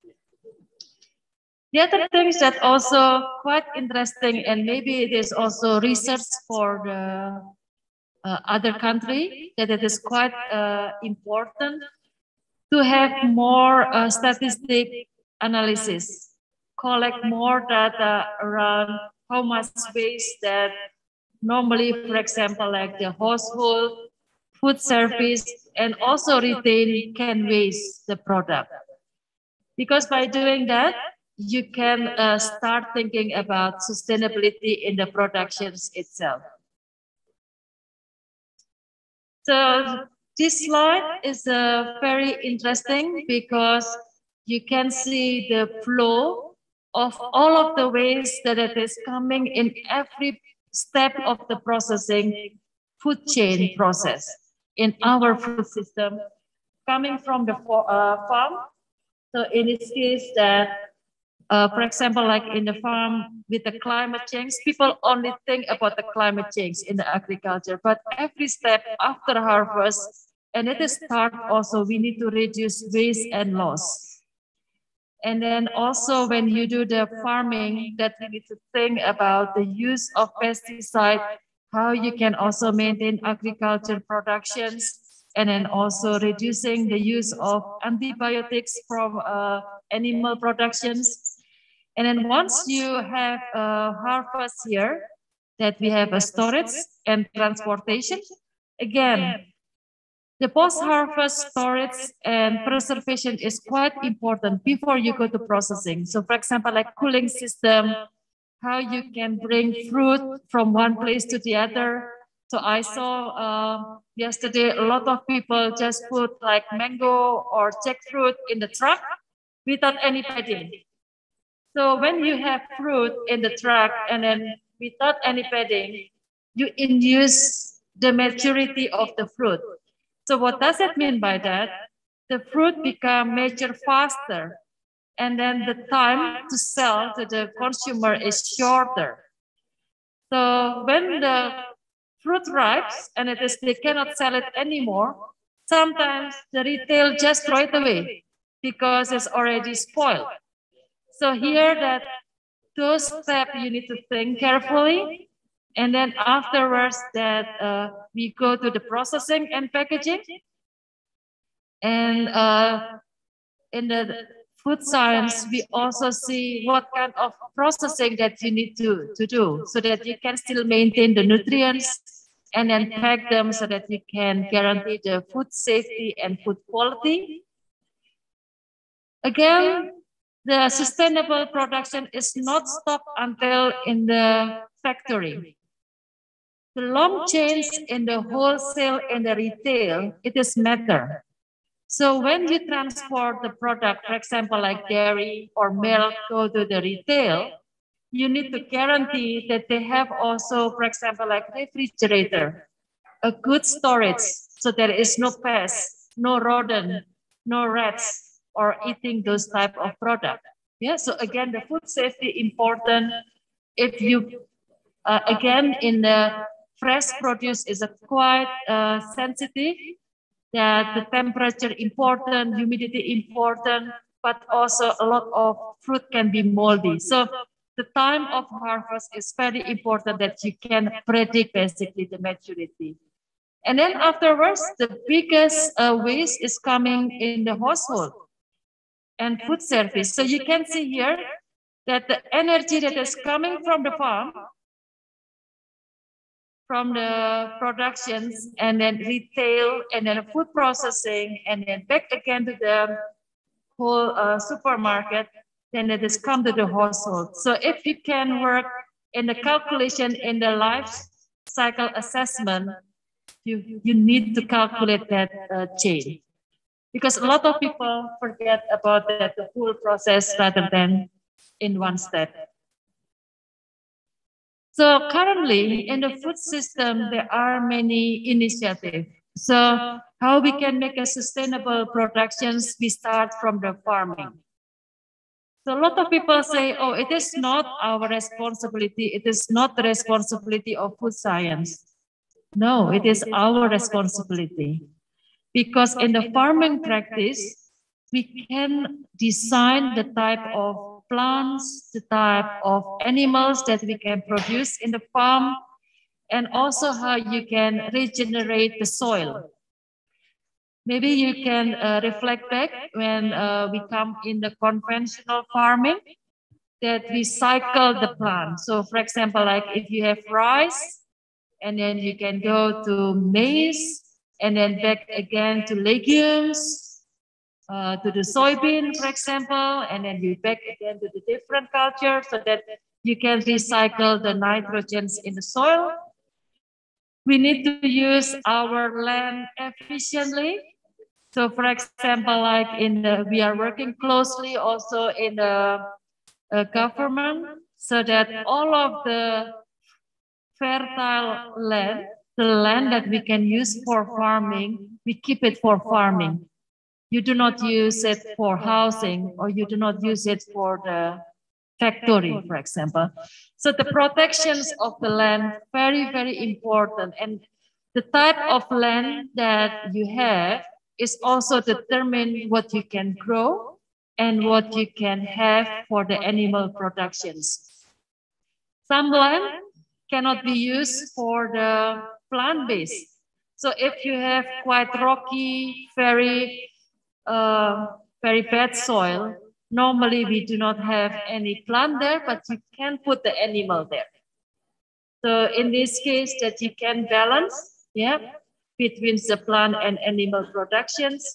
The other things that also quite interesting, and maybe it is also research for the uh, other country, that it is quite uh, important to have more uh, statistic analysis, collect more data around how much waste that normally, for example, like the household, food service, and also retail can waste the product. Because by doing that, you can uh, start thinking about sustainability in the productions itself. So this slide is uh, very interesting because you can see the flow of all of the waste that it is coming in every step of the processing food chain process in our food system, coming from the uh, farm. So in this case that, uh, for example, like in the farm with the climate change, people only think about the climate change in the agriculture, but every step after harvest, and it is start also, we need to reduce waste and loss. And then also when you do the farming, that we need to think about the use of pesticide, how you can also maintain agriculture productions, and then also reducing the use of antibiotics from uh, animal productions. And then once you have a harvest here, that we have a storage and transportation, again, the post-harvest storage and preservation is quite important before you go to processing. So for example, like cooling system, how you can bring fruit from one place to the other. So I saw uh, yesterday, a lot of people just put like mango or jackfruit in the truck without any padding. So when you have fruit in the truck and then without any padding, you induce the maturity of the fruit. So what does it mean by that? The fruit become mature faster, and then the time to sell to the consumer is shorter. So when the fruit ripes and it is they cannot sell it anymore, sometimes the retail just throw it away because it's already spoiled. So here that those steps you need to think carefully. And then afterwards that uh, we go to the processing and packaging. And uh, in the food science, we also see what kind of processing that you need to, to do so that you can still maintain the nutrients and then pack them so that you can guarantee the food safety and food quality. Again, the sustainable production is not stopped until in the factory. The long chains in the wholesale and the retail, it is matter. So when you transport the product, for example, like dairy or milk, go to the retail, you need to guarantee that they have also, for example, like refrigerator, a good storage, so there is no pest, no rodent, no rats, or eating those type of product. Yeah. So again, the food safety important. If you uh, again in the fresh produce is a quite uh, sensitive. That the temperature important, humidity important, but also a lot of fruit can be moldy. So the time of harvest is very important that you can predict basically the maturity. And then afterwards, the biggest uh, waste is coming in the household and food service. So you can see here that the energy that is coming from the farm, from the productions, and then retail, and then food processing, and then back again to the whole uh, supermarket, then it is come to the household. So if you can work in the calculation in the life cycle assessment, you, you need to calculate that uh, chain. Because a lot of people forget about that, the whole process rather than in one step. So currently in the food system, there are many initiatives. So how we can make a sustainable productions, we start from the farming. So a lot of people say, oh, it is not our responsibility. It is not the responsibility of food science. No, it is our responsibility. Because in the farming practice, we can design the type of plants, the type of animals that we can produce in the farm, and also how you can regenerate the soil. Maybe you can uh, reflect back when uh, we come in the conventional farming, that we cycle the plant. So for example, like if you have rice, and then you can go to maize, and then back again to legumes, Uh, to the soybean, for example, and then you back again to the different culture so that you can recycle the nitrogens in the soil. We need to use our land efficiently. So for example, like in the, we are working closely also in the uh, government so that all of the fertile land, the land that we can use for farming, we keep it for farming. You do not use it for housing, or you do not use it for the factory, for example. So the protections of the land, very, very important. And the type of land that you have is also determine what you can grow and what you can have for the animal productions. Some land cannot be used for the plant-based. So if you have quite rocky, very Uh, very bad soil, normally we do not have any plant there, but you can put the animal there. So in this case that you can balance, yeah, between the plant and animal productions.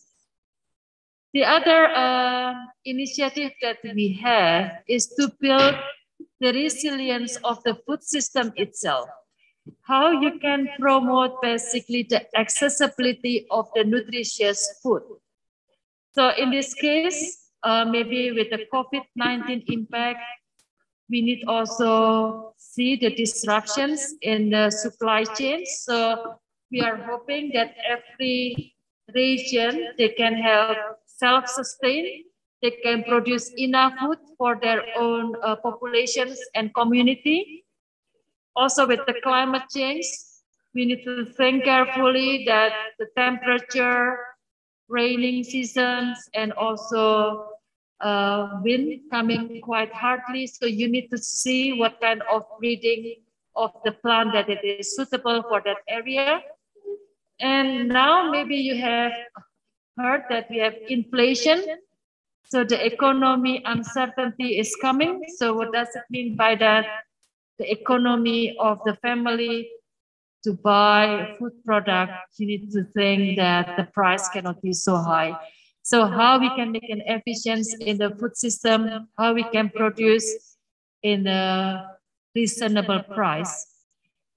The other uh, initiative that we have is to build the resilience of the food system itself. How you can promote basically the accessibility of the nutritious food. So in this case, uh, maybe with the COVID nineteen impact, we need also see the disruptions in the supply chain. So we are hoping that every region, they can help self-sustain, they can produce enough food for their own uh, populations and community. Also with the climate change, we need to think carefully that the temperature, raining seasons, and also uh, wind coming quite hardly. So you need to see what kind of breeding of the plant that it is suitable for that area. And now maybe you have heard that we have inflation. So the economy uncertainty is coming. So what does it mean by that? The economy of the family to buy food product, you need to think that the price cannot be so high. So how we can make an efficiency in the food system, how we can produce in a reasonable price.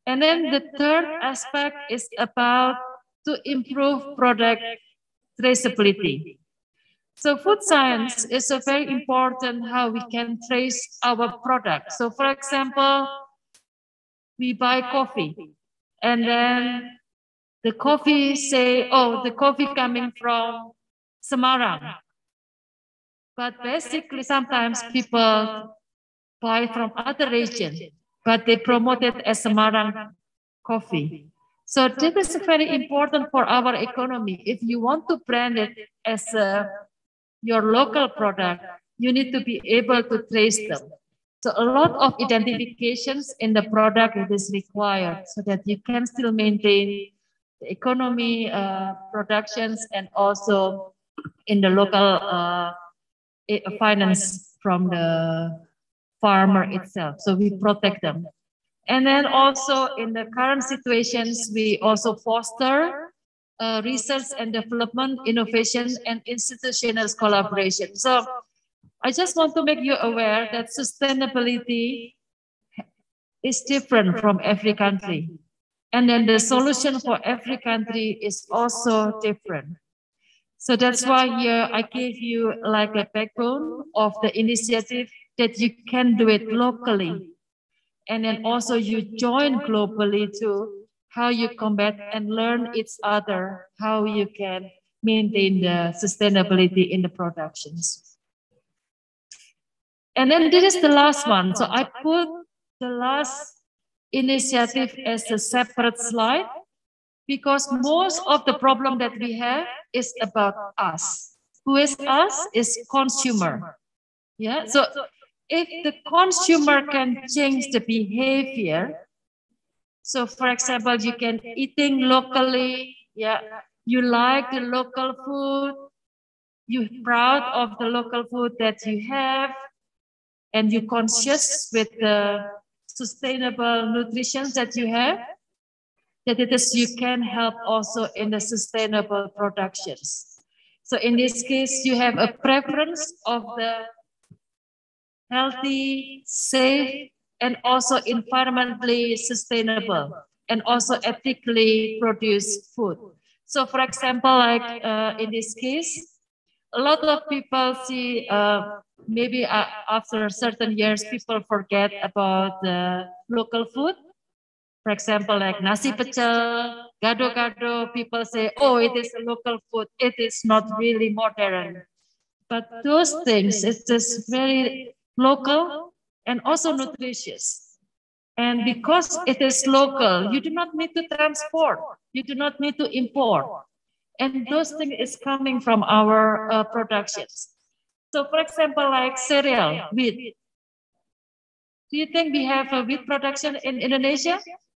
And then the third aspect is about to improve product traceability. So food science is a very important how we can trace our product. So for example, we buy coffee and then the coffee say, oh, the coffee coming from Semarang. But basically sometimes people buy from other region, but they promote it as Semarang coffee. So this is very important for our economy. If you want to brand it as a, your local product, you need to be able to trace them. So a lot of identifications in the product is required so that you can still maintain the economy, uh, productions, and also in the local uh, finance from the farmer itself. So we protect them. And then also in the current situations, we also foster uh, research and development, innovation, and institutional collaboration. So I just want to make you aware that sustainability is different from every country. And then the solution for every country is also different. So that's why here I gave you like a backbone of the initiative that you can do it locally. And then also you join globally to how you combat and learn each other, how you can maintain the sustainability in the productions. And then this is the last one. So I put the last initiative as a separate slide because most of the problem that we have is about us. Who is us? Is consumer. Yeah. So if the consumer can change the behavior, so for example, you can eating locally, yeah, you like the local food, you're proud of the local food that you have, and you're conscious with the sustainable nutrition that you have, that it is you can help also in the sustainable productions. So in this case, you have a preference of the healthy, safe, and also environmentally sustainable, and also ethically produced food. So for example, like uh, in this case, a lot of people see, uh, maybe uh, after certain years, people forget about the local food. For example, like nasi pecel, gado-gado, people say, oh, it is a local food. It is not really modern. But those things, it's just very local and also nutritious. And because it is local, you do not need to transport. You do not need to import. And those things is coming from our uh, productions. So for example, like cereal, wheat. Do you think we have a wheat production in Indonesia?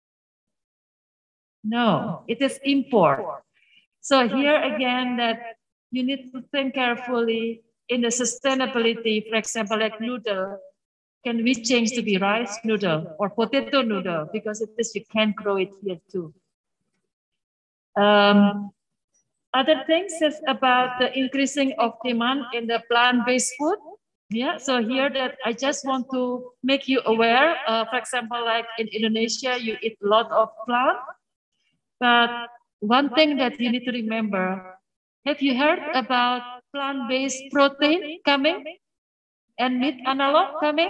No, it is import. So here again that you need to think carefully in the sustainability, for example, like noodle. Can we change to be rice noodle or potato noodle? Because it is, you can grow it here too. Um, other things is about the increasing of demand in the plant-based food. Yeah, so here that I just want to make you aware, uh, for example, like in Indonesia, you eat a lot of plant, but one thing that you need to remember, have you heard about plant-based protein coming and meat analog coming?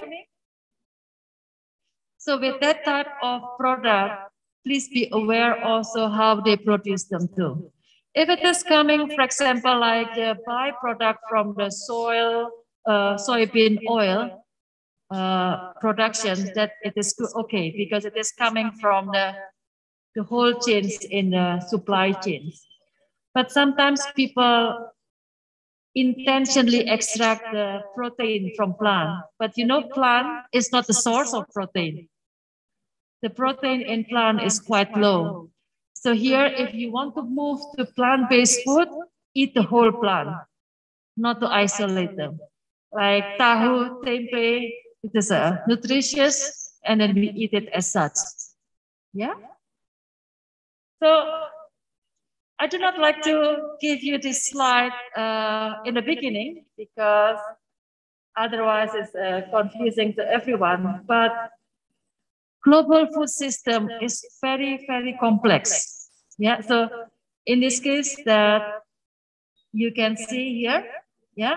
So with that type of product, please be aware also how they produce them too. If it is coming, for example, like the byproduct from the soil, uh, soybean oil uh, production, that it is okay because it is coming from the, the whole chains in the supply chains. But sometimes people intentionally extract the protein from plant, but you know plant is not the source of protein. The protein in plant is quite low. So here, if you want to move to plant-based food, eat the whole plant, not to isolate them. Like tahu, tempe, it is uh, nutritious, and then we eat it as such. Yeah? So I do not like to give you this slide uh, in the beginning because otherwise it's uh, confusing to everyone. But global food system is very, very complex. Yeah, so in this case that you can see here, yeah.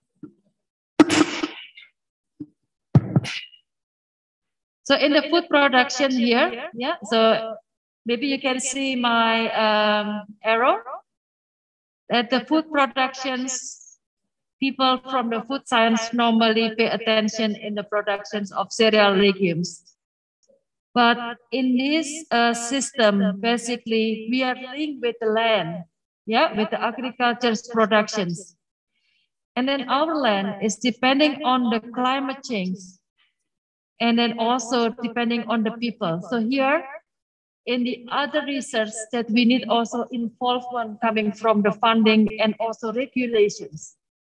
So in the food production here, yeah, so maybe you can see my um, arrow, that the food productions, people from the food science normally pay attention in the productions of cereal legumes. But in this uh, system, basically, we are linked with the land, yeah, with the agriculture's productions. And then our land is depending on the climate change, and then also depending on the people. So here, in the other research that we need also involvement coming from the funding and also regulations.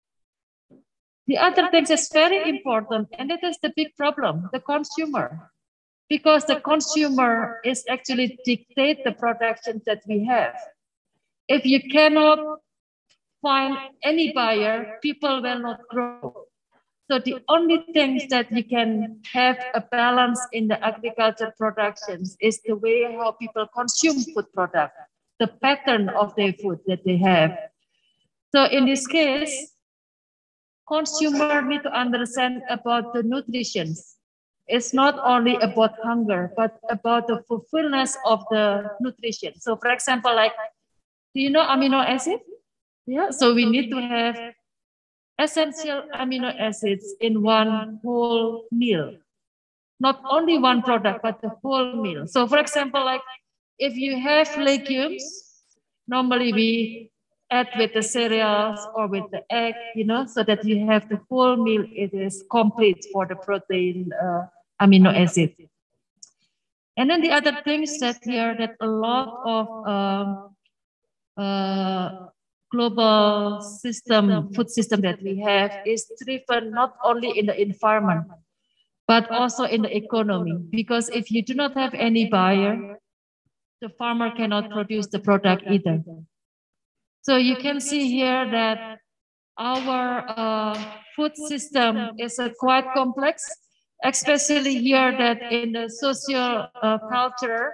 The other thing is very important, and that is the big problem, the consumer. Because the consumer is actually dictate the production that we have. If you cannot find any buyer, people will not grow. So the only things that you can have a balance in the agriculture productions is the way how people consume food product, the pattern of their food that they have. So in this case, consumer need to understand about the nutrition. It's not only about hunger, but about the fulfillment of the nutrition. So for example, like, do you know amino acid? Yeah, so we need to have essential amino acids in one whole meal. Not only one product, but the whole meal. So for example, like if you have legumes, normally we add with the cereals or with the egg, you know, so that you have the whole meal, it is complete for the protein uh, amino acid. And then the other thing is that here that a lot of uh, uh, global system, food system that we have is driven not only in the environment, but also in the economy. Because if you do not have any buyer, the farmer cannot produce the product either. So you can see here that our uh, food system is uh, quite complex, especially here that in the social uh, culture,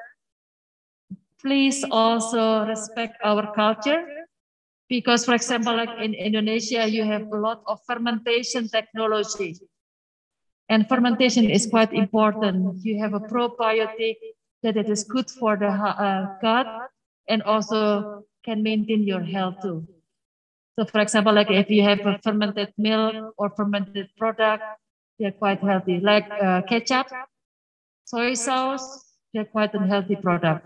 please also respect our culture. Because for example, like in Indonesia, you have a lot of fermentation technology. And fermentation is quite important. You have a probiotic that it is good for the uh, gut and also can maintain your health too. So for example, like if you have a fermented milk or fermented product, they're quite healthy. Like uh, ketchup, soy sauce, they're quite a healthy product.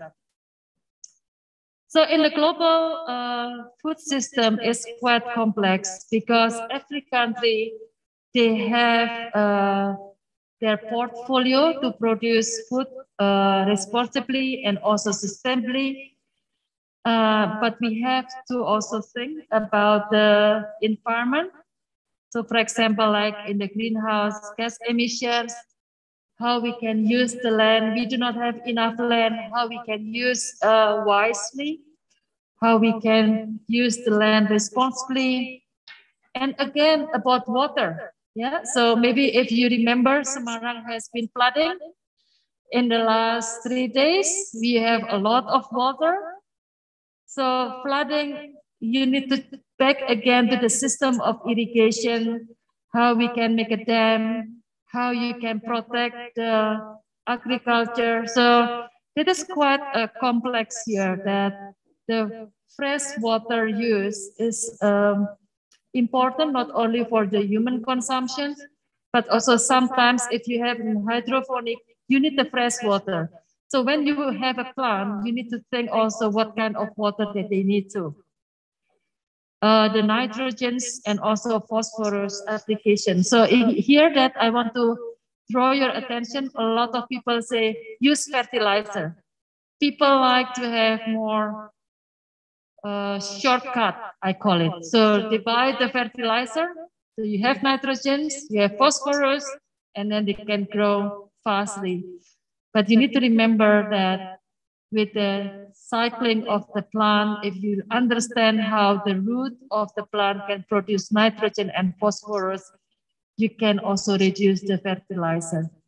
So in the global uh, food system is quite complex because every country, they have uh, their portfolio to produce food uh, responsibly and also sustainably. Uh, but we have to also think about the environment. So for example, like in the greenhouse gas emissions, how we can use the land. We do not have enough land, how we can use uh, wisely, how we can use the land responsibly. And again, about water. Yeah, so maybe if you remember, Semarang has been flooding. In the last three days, we have a lot of water. So flooding, you need to back again to the system of irrigation, how we can make a dam, how you can protect the agriculture. So it is quite a complex here that the fresh water use is um, important not only for the human consumption, but also sometimes if you have hydroponic, you need the fresh water. So when you have a plant, you need to think also what kind of water that they need to. Uh, the nitrogens and also phosphorus application. So in, here that I want to draw your attention, a lot of people say use fertilizer. People like to have more uh, shortcut, I call it. So they buy the fertilizer, so you have nitrogens, you have phosphorus, and then they can grow fastly. But you need to remember that with the cycling of the plant, if you understand how the root of the plant can produce nitrogen and phosphorus, you can also reduce the fertilizer.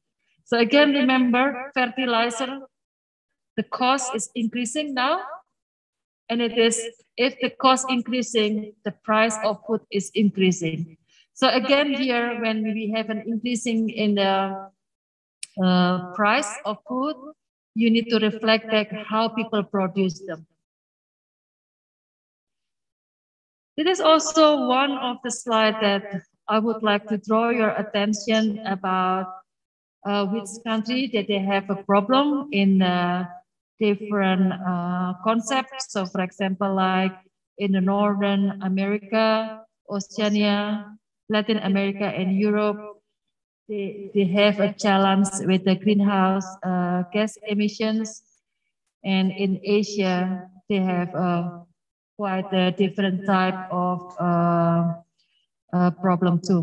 So again, remember, fertilizer, the cost is increasing now. And it is, if the cost increasing, the price of food is increasing. So again, here, when we have an increasing in the uh, price of food, you need to reflect back how people produce them. It is also one of the slides that I would like to draw your attention about uh, which country that they have a problem in uh, different uh, concepts. So for example, like in the Northern America, Oceania, Latin America, and Europe, they, they have a challenge with the greenhouse uh, gas emissions. And in Asia, they have uh, quite a different type of uh, uh, problem too.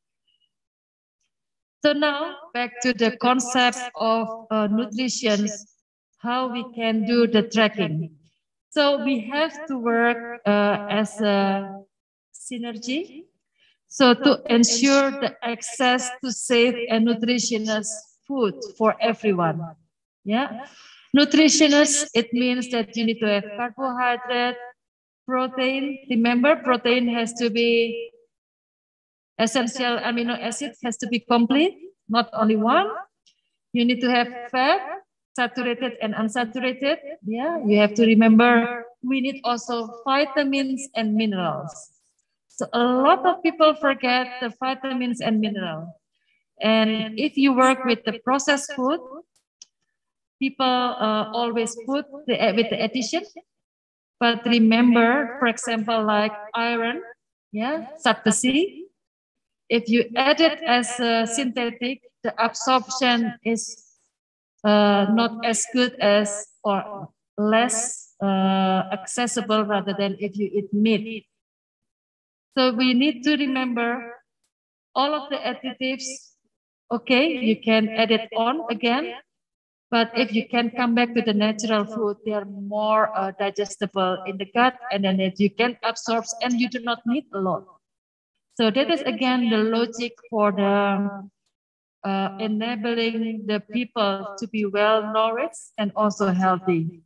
So now back to the concept of uh, nutrition, how we can do the tracking. So we have to work uh, as a synergy. So to ensure the access to safe and nutritious food for everyone. Yeah, nutritious, it means that you need to have carbohydrate, protein. Remember, protein has to be essential amino acid has to be complete, not only one. You need to have fat, saturated and unsaturated. Yeah, you have to remember we need also vitamins and minerals. So a lot of people forget the vitamins and minerals. And if you work with the processed food, people uh, always put the, with the addition. But remember, for example, like iron, yeah, Saptasi. If you add it as a synthetic, the absorption is uh, not as good as or less uh, accessible rather than if you eat meat. So we need to remember all of the additives. Okay, you can add it on again, but if you can come back to the natural food, they are more uh, digestible in the gut, and then if you can absorb, and you do not need a lot. So that is again the logic for the uh, enabling the people to be well nourished and also healthy.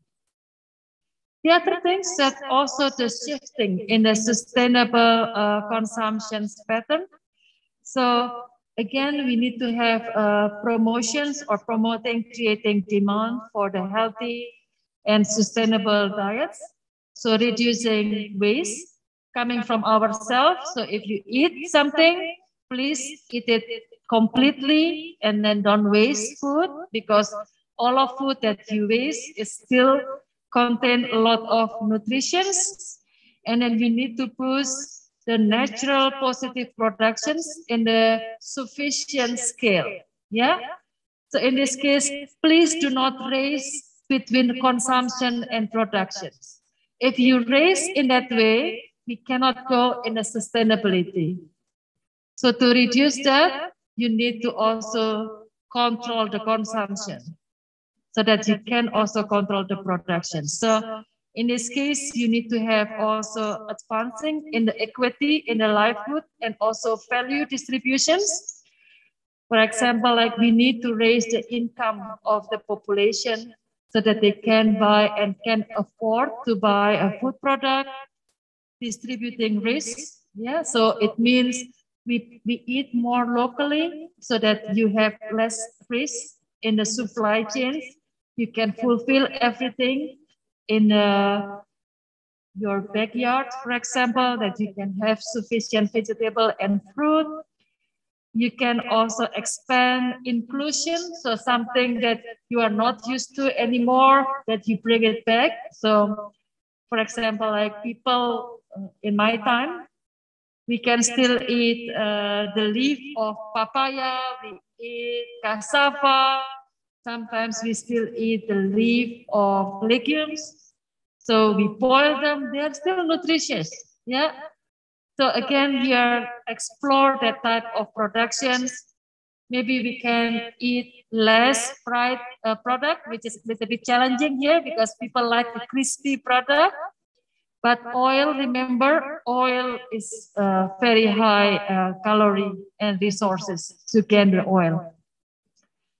The other things that also the shifting in the sustainable uh, consumption pattern. So again, we need to have uh, promotions or promoting, creating demand for the healthy and sustainable diets. So reducing waste coming from ourselves. So if you eat something, please eat it completely and then don't waste food, because all of food that you waste is still contain a lot of nutrition. And then we need to push the natural positive productions in the sufficient scale. Yeah. So in this case, please do not race between consumption and production. If you race in that way, we cannot go in a sustainability. So to reduce that, you need to also control the consumption so that you can also control the production. So in this case, you need to have also advancing in the equity in the livelihood and also value distributions. For example, like we need to raise the income of the population so that they can buy and can afford to buy a food product, distributing risk. Yeah, so it means we, we eat more locally so that you have less risk in the supply chains. You can fulfill everything in uh, your backyard, for example, that you can have sufficient vegetable and fruit. You can also expand inclusion, so something that you are not used to anymore, that you bring it back. So, for example, like people in my time, we can still eat uh, the leaf of papaya, we eat cassava, sometimes we still eat the leaf of legumes. So we boil them, they are still nutritious. Yeah. So again, we are explore that type of productions. Maybe we can eat less fried uh, product, which is a little bit challenging here because people like the crispy product. But oil, remember, oil is uh, very high uh, calorie and resources to gain the oil.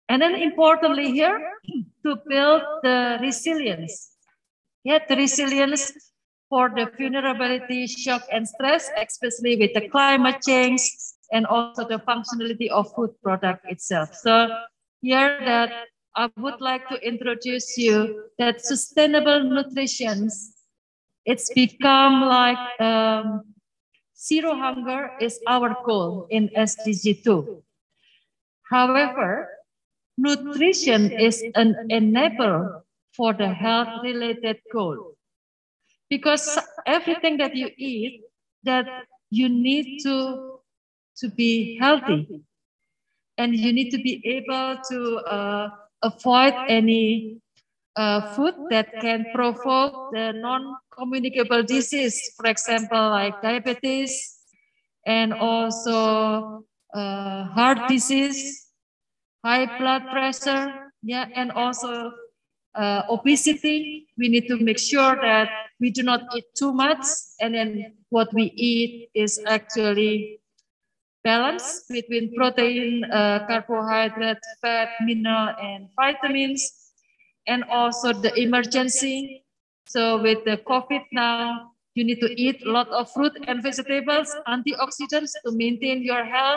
And then importantly here, to build the resilience. Yeah, the resilience for the vulnerability, shock and stress, especially with the climate change and also the functionality of food product itself. So here that I would like to introduce you that sustainable nutrition, it's become like um, zero hunger is our goal in S D G two. However, nutrition is an enabler for the health-related goal. Because everything that you eat, that you need to, to be healthy. And you need to be able to uh, avoid any uh, food that can provoke the non-communicable disease, for example, like diabetes, and also uh, heart disease, high blood pressure, yeah, and also uh, obesity. We need to make sure that we do not eat too much, and then what we eat is actually balanced between protein, uh, carbohydrate, fat, mineral, and vitamins, and also the emergency. So with the COVID now, you need to eat a lot of fruit and vegetables, antioxidants to maintain your health.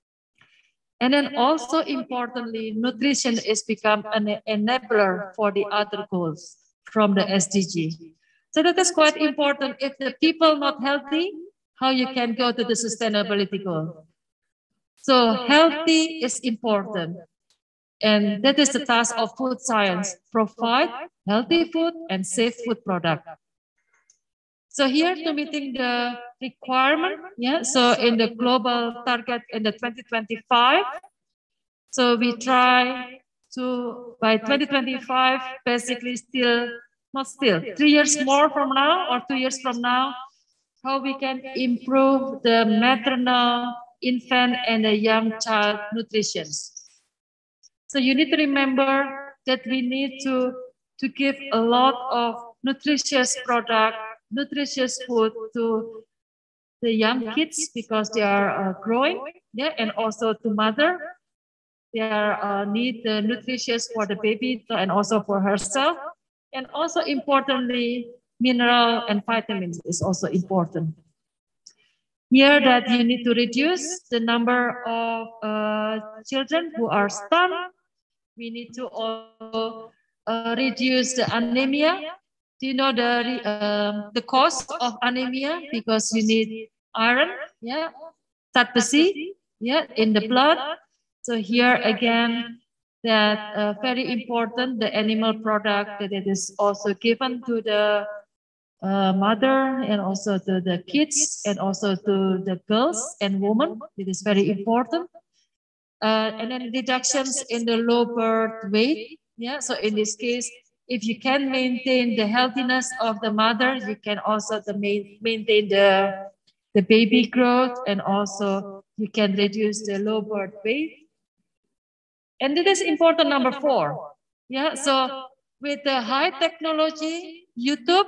And then also importantly, nutrition is become an enabler for the other goals from the S D G. So that is quite important. If the people not healthy, how you can go to the sustainability goal. So healthy is important. And that is the task of food science, provide healthy food and safe food product. So here to meeting the requirement, yeah. So in the global target in the twenty twenty-five, so we try to by twenty twenty-five, basically still not still three years more from now or two years from now, how we can improve the maternal, infant, and the young child nutrition. So you need to remember that we need to to give a lot of nutritious product, nutritious food to the young kids because they are uh, growing, yeah, and also to mother. They are uh, need the nutritious for the baby and also for herself, and also importantly, mineral and vitamins is also important. Here that you need to reduce the number of uh, children who are stunned. We need to also uh, reduce the anemia. Do you know the uh, the cause of anemia? Because you need iron, yeah, zat besi, yeah, in the blood. So here again, that uh, very important, the animal product that it is also given to the uh, mother and also to the kids and also to the girls and women. It is very important. Uh, and then reductions in the low birth weight. Yeah, so in this case, if you can maintain the healthiness of the mother, you can also the main, maintain the, the baby growth, and also you can reduce the low birth weight. And it is important number four. Yeah, so with the high technology, YouTube,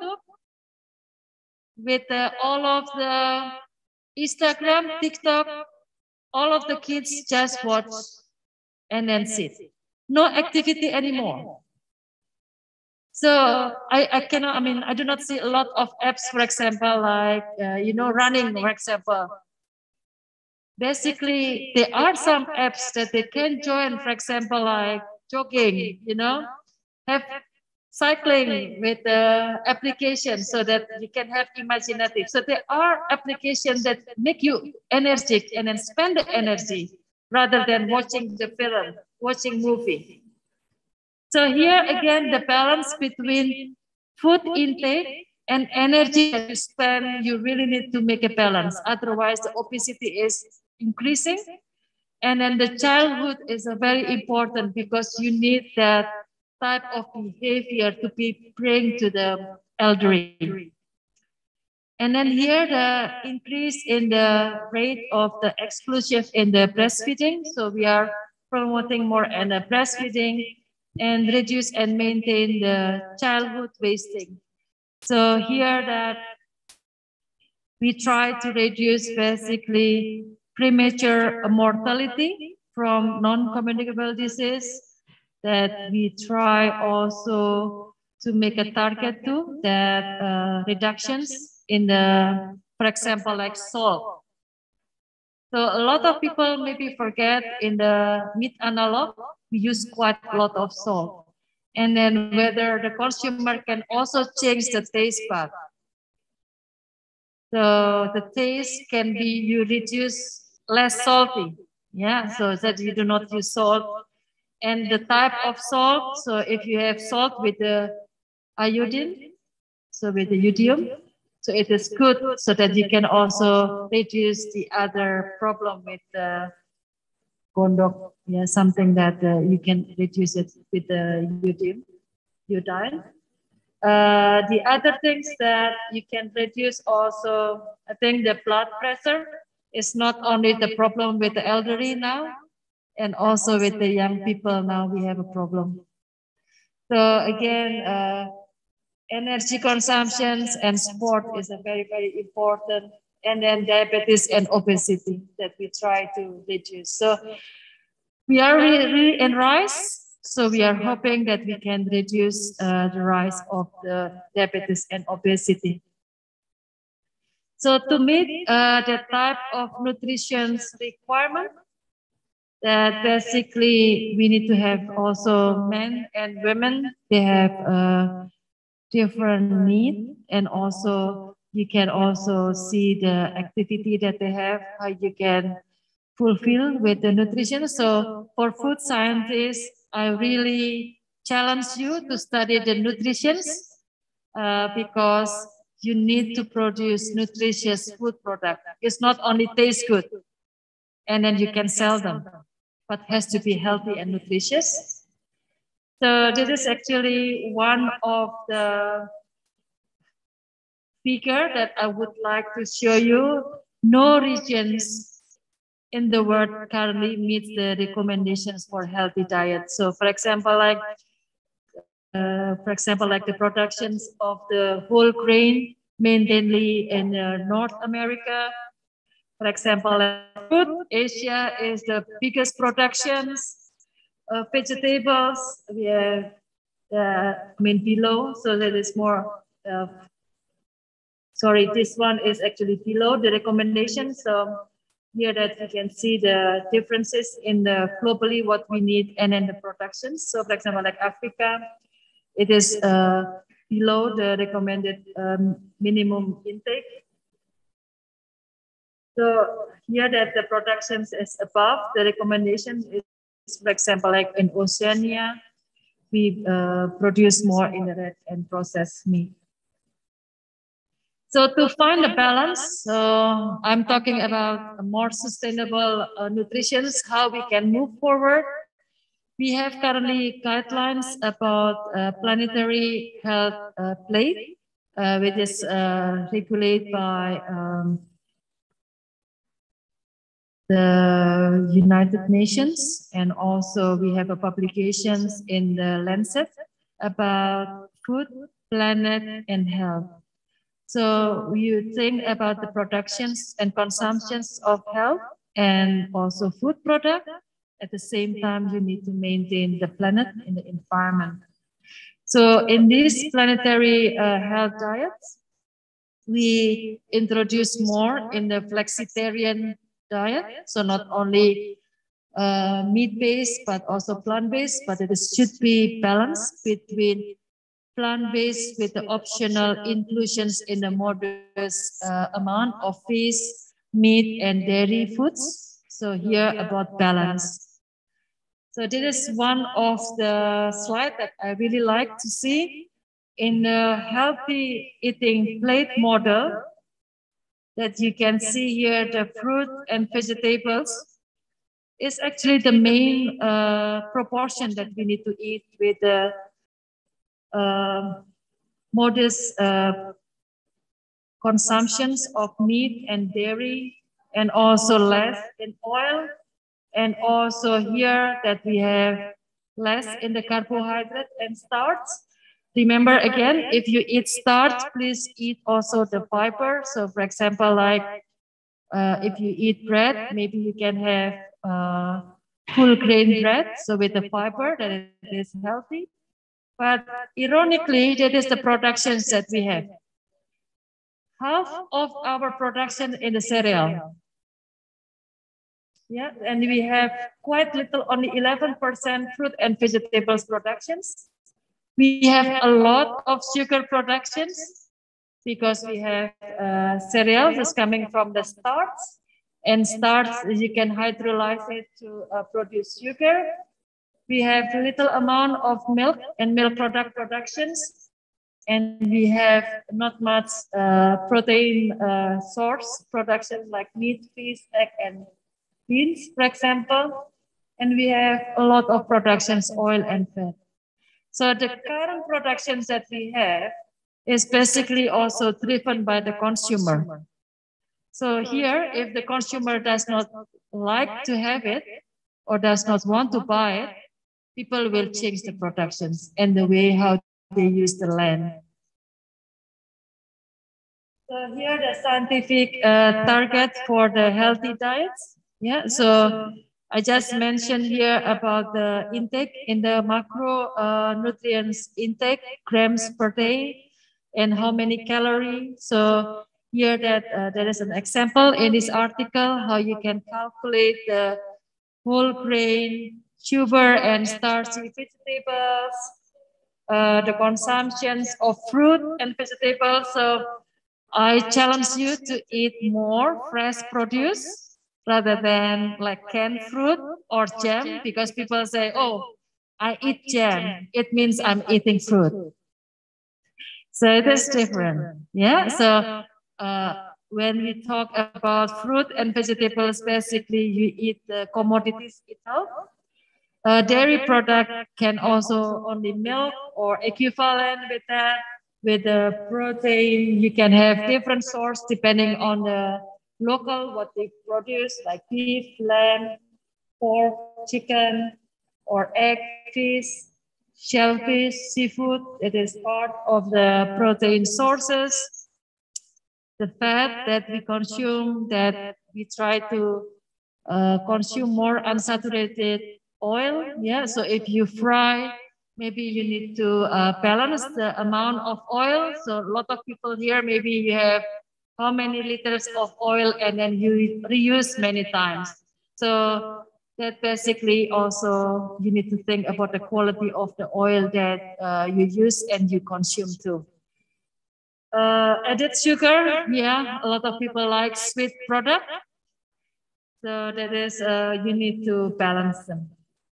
with the, all of the Instagram, TikTok, all of the kids just watch and then sit. No activity anymore. So I, I cannot, I mean, I do not see a lot of apps, for example, like, uh, you know, running, for example. Basically, there are some apps that they can join, for example, like jogging, you know, have cycling with the application so that you can have imaginative. So there are applications that make you energetic and then spend the energy rather than watching the film, watching movie. So here again, the balance between food intake and energy that you spend, you really need to make a balance. Otherwise, the obesity is increasing. And then the childhood is a very important because you need that type of behavior to be bring to the elderly. And then here the increase in the rate of the exclusive in the breastfeeding. So we are promoting more in the breastfeeding and reduce and maintain the childhood wasting. So here that we try to reduce basically premature mortality from non-communicable disease that we try also to make a target to that uh, reductions in the, for example, like salt. So a lot of people maybe forget in the meat analog, we use quite a lot of salt. And then whether the consumer can also change the taste bud. So the taste can be, you reduce less salty. Yeah, so that you do not use salt. And the type of salt, so if you have salt with the iodine, so with the iodium, so it is good so that you can also reduce the other problem with the gondok, yeah, something that uh, you can reduce it with the iodium, iodine. Uh, the other things that you can reduce also, I think the blood pressure is not only the problem with the elderly now, and also with the young people now we have a problem. So again, uh, energy consumptions and sport is a very, very important. And then diabetes and obesity that we try to reduce. So we are really, really in rise. So we are hoping that we can reduce uh, the rise of the diabetes and obesity. So to meet uh, the type of nutrition requirement, that basically we need to have also men and women, they have uh, different need, and also you can also see the activity that they have, how you can fulfill with the nutrition. So for food scientists, I really challenge you to study the nutrition uh, because you need to produce nutritious food product. It's not only taste good and then you can sell them, but has to be healthy and nutritious. So this is actually one of the figure that I would like to show you. No regions in the world currently meets the recommendations for healthy diet. So for example, like uh, for example, like the productions of the whole grain, mainly in uh, North America. For example, like food, Asia is the biggest productions. Uh, vegetables, we have, uh, I mean, below, so that is more, uh, sorry, this one is actually below the recommendation. So here that you can see the differences in the globally what we need and then the productions. So for example, like Africa, it is uh, below the recommended um, minimum intake. So here that the productions is above the recommendation is, for example, like in Oceania, we uh, produce more in the red and processed meat. So to find a balance, so I'm talking about a more sustainable uh, nutrition, how we can move forward. We have currently guidelines about uh, planetary health uh, plate, uh, which is uh, regulated by um, the United Nations, and also we have a publications in the Lancet about food, planet, and health. So you think about the productions and consumptions of health and also food product. At the same time, you need to maintain the planet and the environment. So in these planetary uh, health diets, we introduce more in the flexitarian diet. So not only uh, meat-based, but also plant-based, but it should be balanced between plant-based with the optional inclusions in the modest uh, amount of fish, meat, and dairy foods. So here about balance. So this is one of the slides that I really like to see in the healthy eating plate model, that you can see here the fruit and vegetables is actually the main uh, proportion that we need to eat with the uh, modest uh, consumptions of meat and dairy, and also less in oil, and also here that we have less in the carbohydrate and starch. Remember again, if you eat starch, please eat also the fiber. So for example, like uh, if you eat bread, maybe you can have uh, full grain bread, so with the fiber that is healthy. But ironically, that is the productions that we have. Half of our production in the cereal. Yeah, and we have quite little, only eleven percent fruit and vegetables productions. We have a lot of sugar productions because we have uh, cereals is coming from the starch, and starch you can hydrolyze it to uh, produce sugar. We have little amount of milk and milk product productions, and we have not much uh, protein uh, source production like meat, fish, egg, and beans, for example. And we have a lot of productions, oil and fat. So the current productions that we have is basically also driven by the consumer. So here, if the consumer does not like to have it or does not want to buy it, people will change the productions and the way how they use the land. So here the scientific uh, target for the healthy diets. Yeah, so I just mentioned here about the intake in the macro uh, nutrients intake, grams per day, and how many calories. So here that uh, there is an example in this article how you can calculate the whole grain, sugar, and starchy vegetables, uh, the consumptions of fruit and vegetables. So I challenge you to eat more fresh produce rather than like canned fruit or jam, because people say, oh, I eat jam, it means I'm eating fruit. So it is different. Yeah. So uh, when we talk about fruit and vegetables, basically you eat the commodities itself. Uh, dairy product can also only milk or equivalent with that. With the protein, you can have different source depending on the local, what they produce, like beef, lamb, pork, chicken, or egg, fish, shellfish, seafood. It is part of the protein sources. The fat that we consume, that we try to uh, consume more unsaturated oil. Yeah, so if you fry, maybe you need to uh, balance the amount of oil. So a lot of people here, maybe you have how many liters of oil and then you reuse many times. So that basically also you need to think about the quality of the oil that uh, you use and you consume too. Uh, added sugar, yeah, a lot of people like sweet product. So that is, uh, you need to balance them.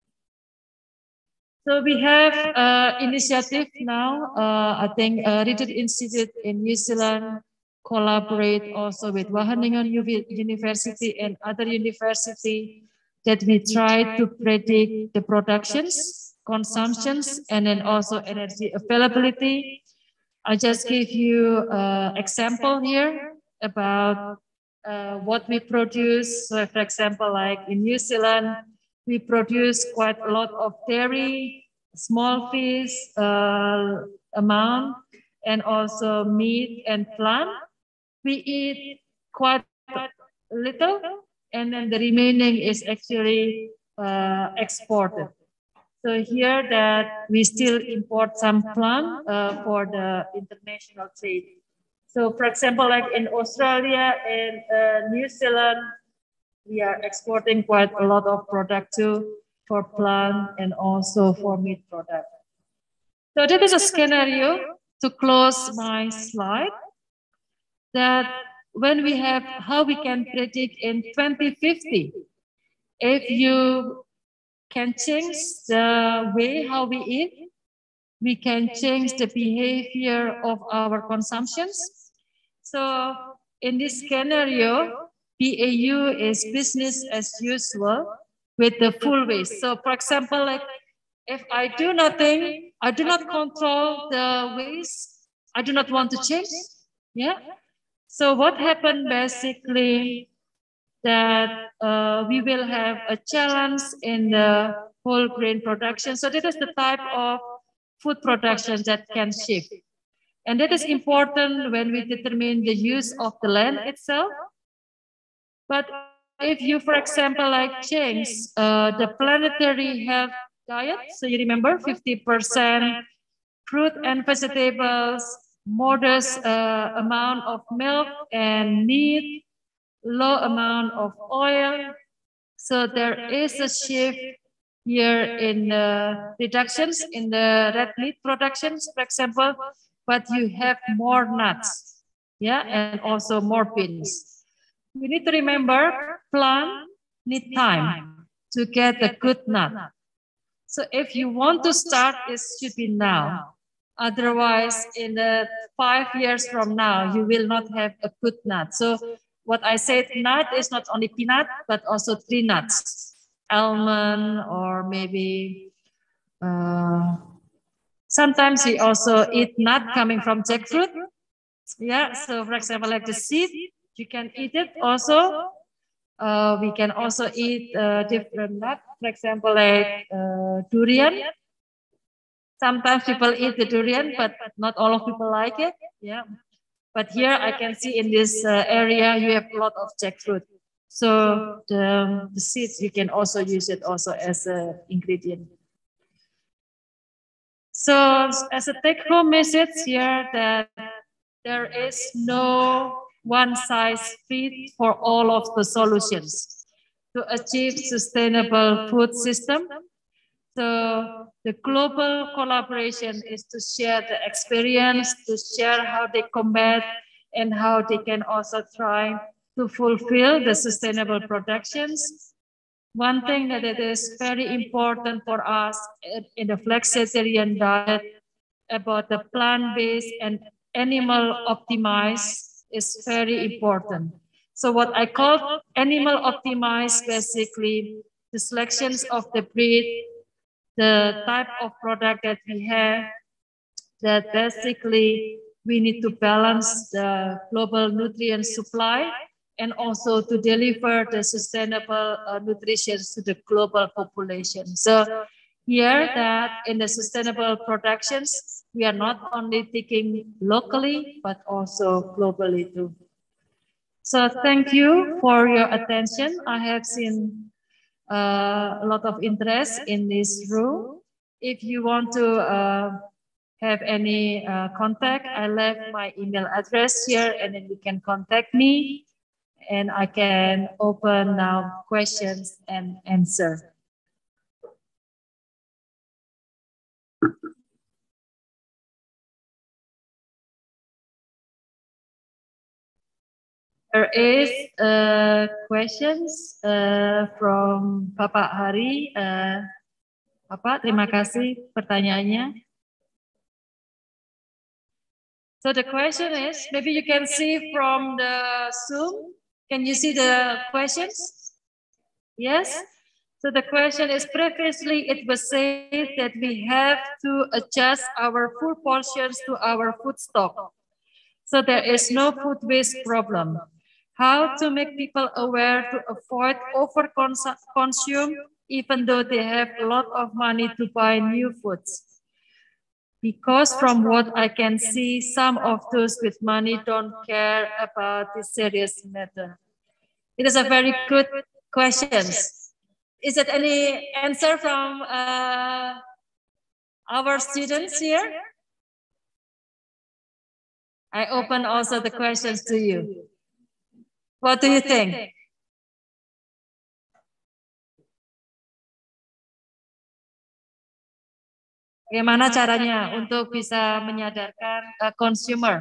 So we have uh, initiative now. Uh, I think uh, Reader Institute in New Zealand collaborate also with Wageningen University and other university that we try to predict the productions, consumptions, and then also energy availability. I just give you an example here about uh, what we produce. So for example, like in New Zealand, we produce quite a lot of dairy, small fish uh, amount, and also meat and plant. We eat quite little, and then the remaining is actually uh, exported. So here that we still import some plant uh, for the international trade. So for example, like in Australia and uh, New Zealand, we are exporting quite a lot of product too for plant and also for meat product. So that is a scenario to close my slide, that when we have how we can predict in twenty fifty, if you can change the way how we eat, we can change the behavior of our consumptions. So in this scenario, B A U is business as usual with the full waste. So for example, like if I do nothing, I do not control the waste, I do not want to change. Yeah. So what happened basically that uh, we will have a challenge in the whole grain production. So that is the type of food production that can shift. And that is important when we determine the use of the land itself. But if you, for example, like change uh, the planetary health diet, so you remember fifty percent fruit and vegetables, modest uh, amount of milk and meat, low amount of oil. So there is a shift here in the reductions in the red meat productions, for example, but you have more nuts, yeah, and also more beans. We need to remember plant need time to get a good nut. So if you want to start, it should be now. Otherwise, in the five years from now, you will not have a good nut. So what I said, nut is not only peanut, but also tree nuts, almond, or maybe uh, sometimes we also eat nut coming from jackfruit. Yeah, so for example, like the seed, you can eat it also. Uh, we can also eat uh, different nuts, for example, like uh, durian. Sometimes people eat the durian, but not all of people like it. Yeah, but here I can see in this uh, area you have a lot of jackfruit. So the, the seeds you can also use it also as an ingredient. So as a take-home message here that there is no one size fits for all of the solutions to achieve sustainable food system. So the global collaboration is to share the experience, to share how they combat and how they can also try to fulfill the sustainable productions. One thing that it is very important for us in the flexitarian diet about the plant-based and animal optimized is very important. So what I call animal optimized, basically the selections of the breed, the type of product that we have, that basically we need to balance the global nutrient supply and also to deliver the sustainable uh, nutrition to the global population. So here that in the sustainable productions, we are not only thinking locally, but also globally too. So thank you for your attention. I have seen uh, a lot of interest in this room. If you want to uh, have any uh, contact, I left my email address here and then you can contact me and I can open now questions and answer. There is uh, questions uh, from Bapak Hari. Uh, Bapak, terima kasih pertanyaannya. So the question is, maybe you can see from the Zoom. Can you see the questions? Yes. So the question is, previously it was said that we have to adjust our food portions to our food stock. So there is no food waste problem. How to make people aware to avoid over-consume even though they have a lot of money to buy new foods. Because from what I can see, some of those with money don't care about this serious matter. It is a very good question. Is it any answer from uh, our students here? I open also the questions to you. What do you think? Bagaimana caranya untuk bisa menyadarkan uh, consumer?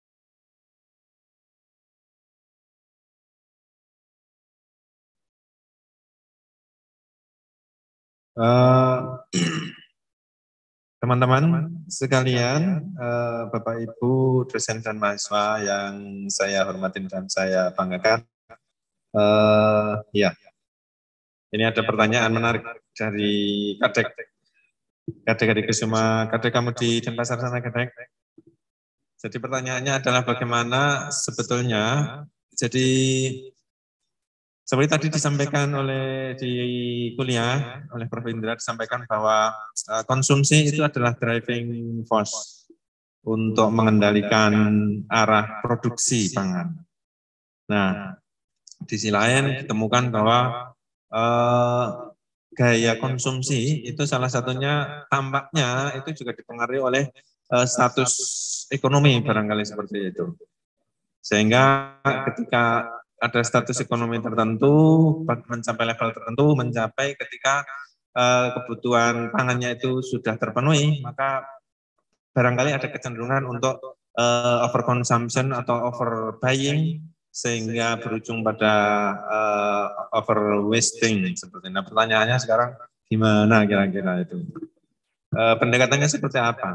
Teman-teman uh, sekalian, uh, Bapak Ibu dosen dan mahasiswa yang saya hormatin dan saya banggakan, uh, ya, ini ada pertanyaan menarik dari Kadek. Kadek Kadek Kusuma, Kadek kamu di Denpasar sana, Kadek. Jadi pertanyaannya adalah bagaimana sebetulnya, jadi seperti tadi disampaikan oleh di kuliah, oleh Profesor Indra disampaikan bahwa uh, konsumsi itu adalah driving force untuk mengendalikan arah produksi pangan. Nah, di sisi lain ditemukan bahwa eh, gaya konsumsi itu salah satunya tampaknya itu juga dipengaruhi oleh eh, status ekonomi barangkali seperti itu. Sehingga ketika ada status ekonomi tertentu, mencapai level tertentu, mencapai ketika eh, kebutuhan pangannya itu sudah terpenuhi, maka barangkali ada kecenderungan untuk uh, overconsumption atau overbuying sehingga berujung pada uh, over wasting seperti itu. Nah, pertanyaannya sekarang gimana kira-kira itu? Uh, pendekatannya seperti apa?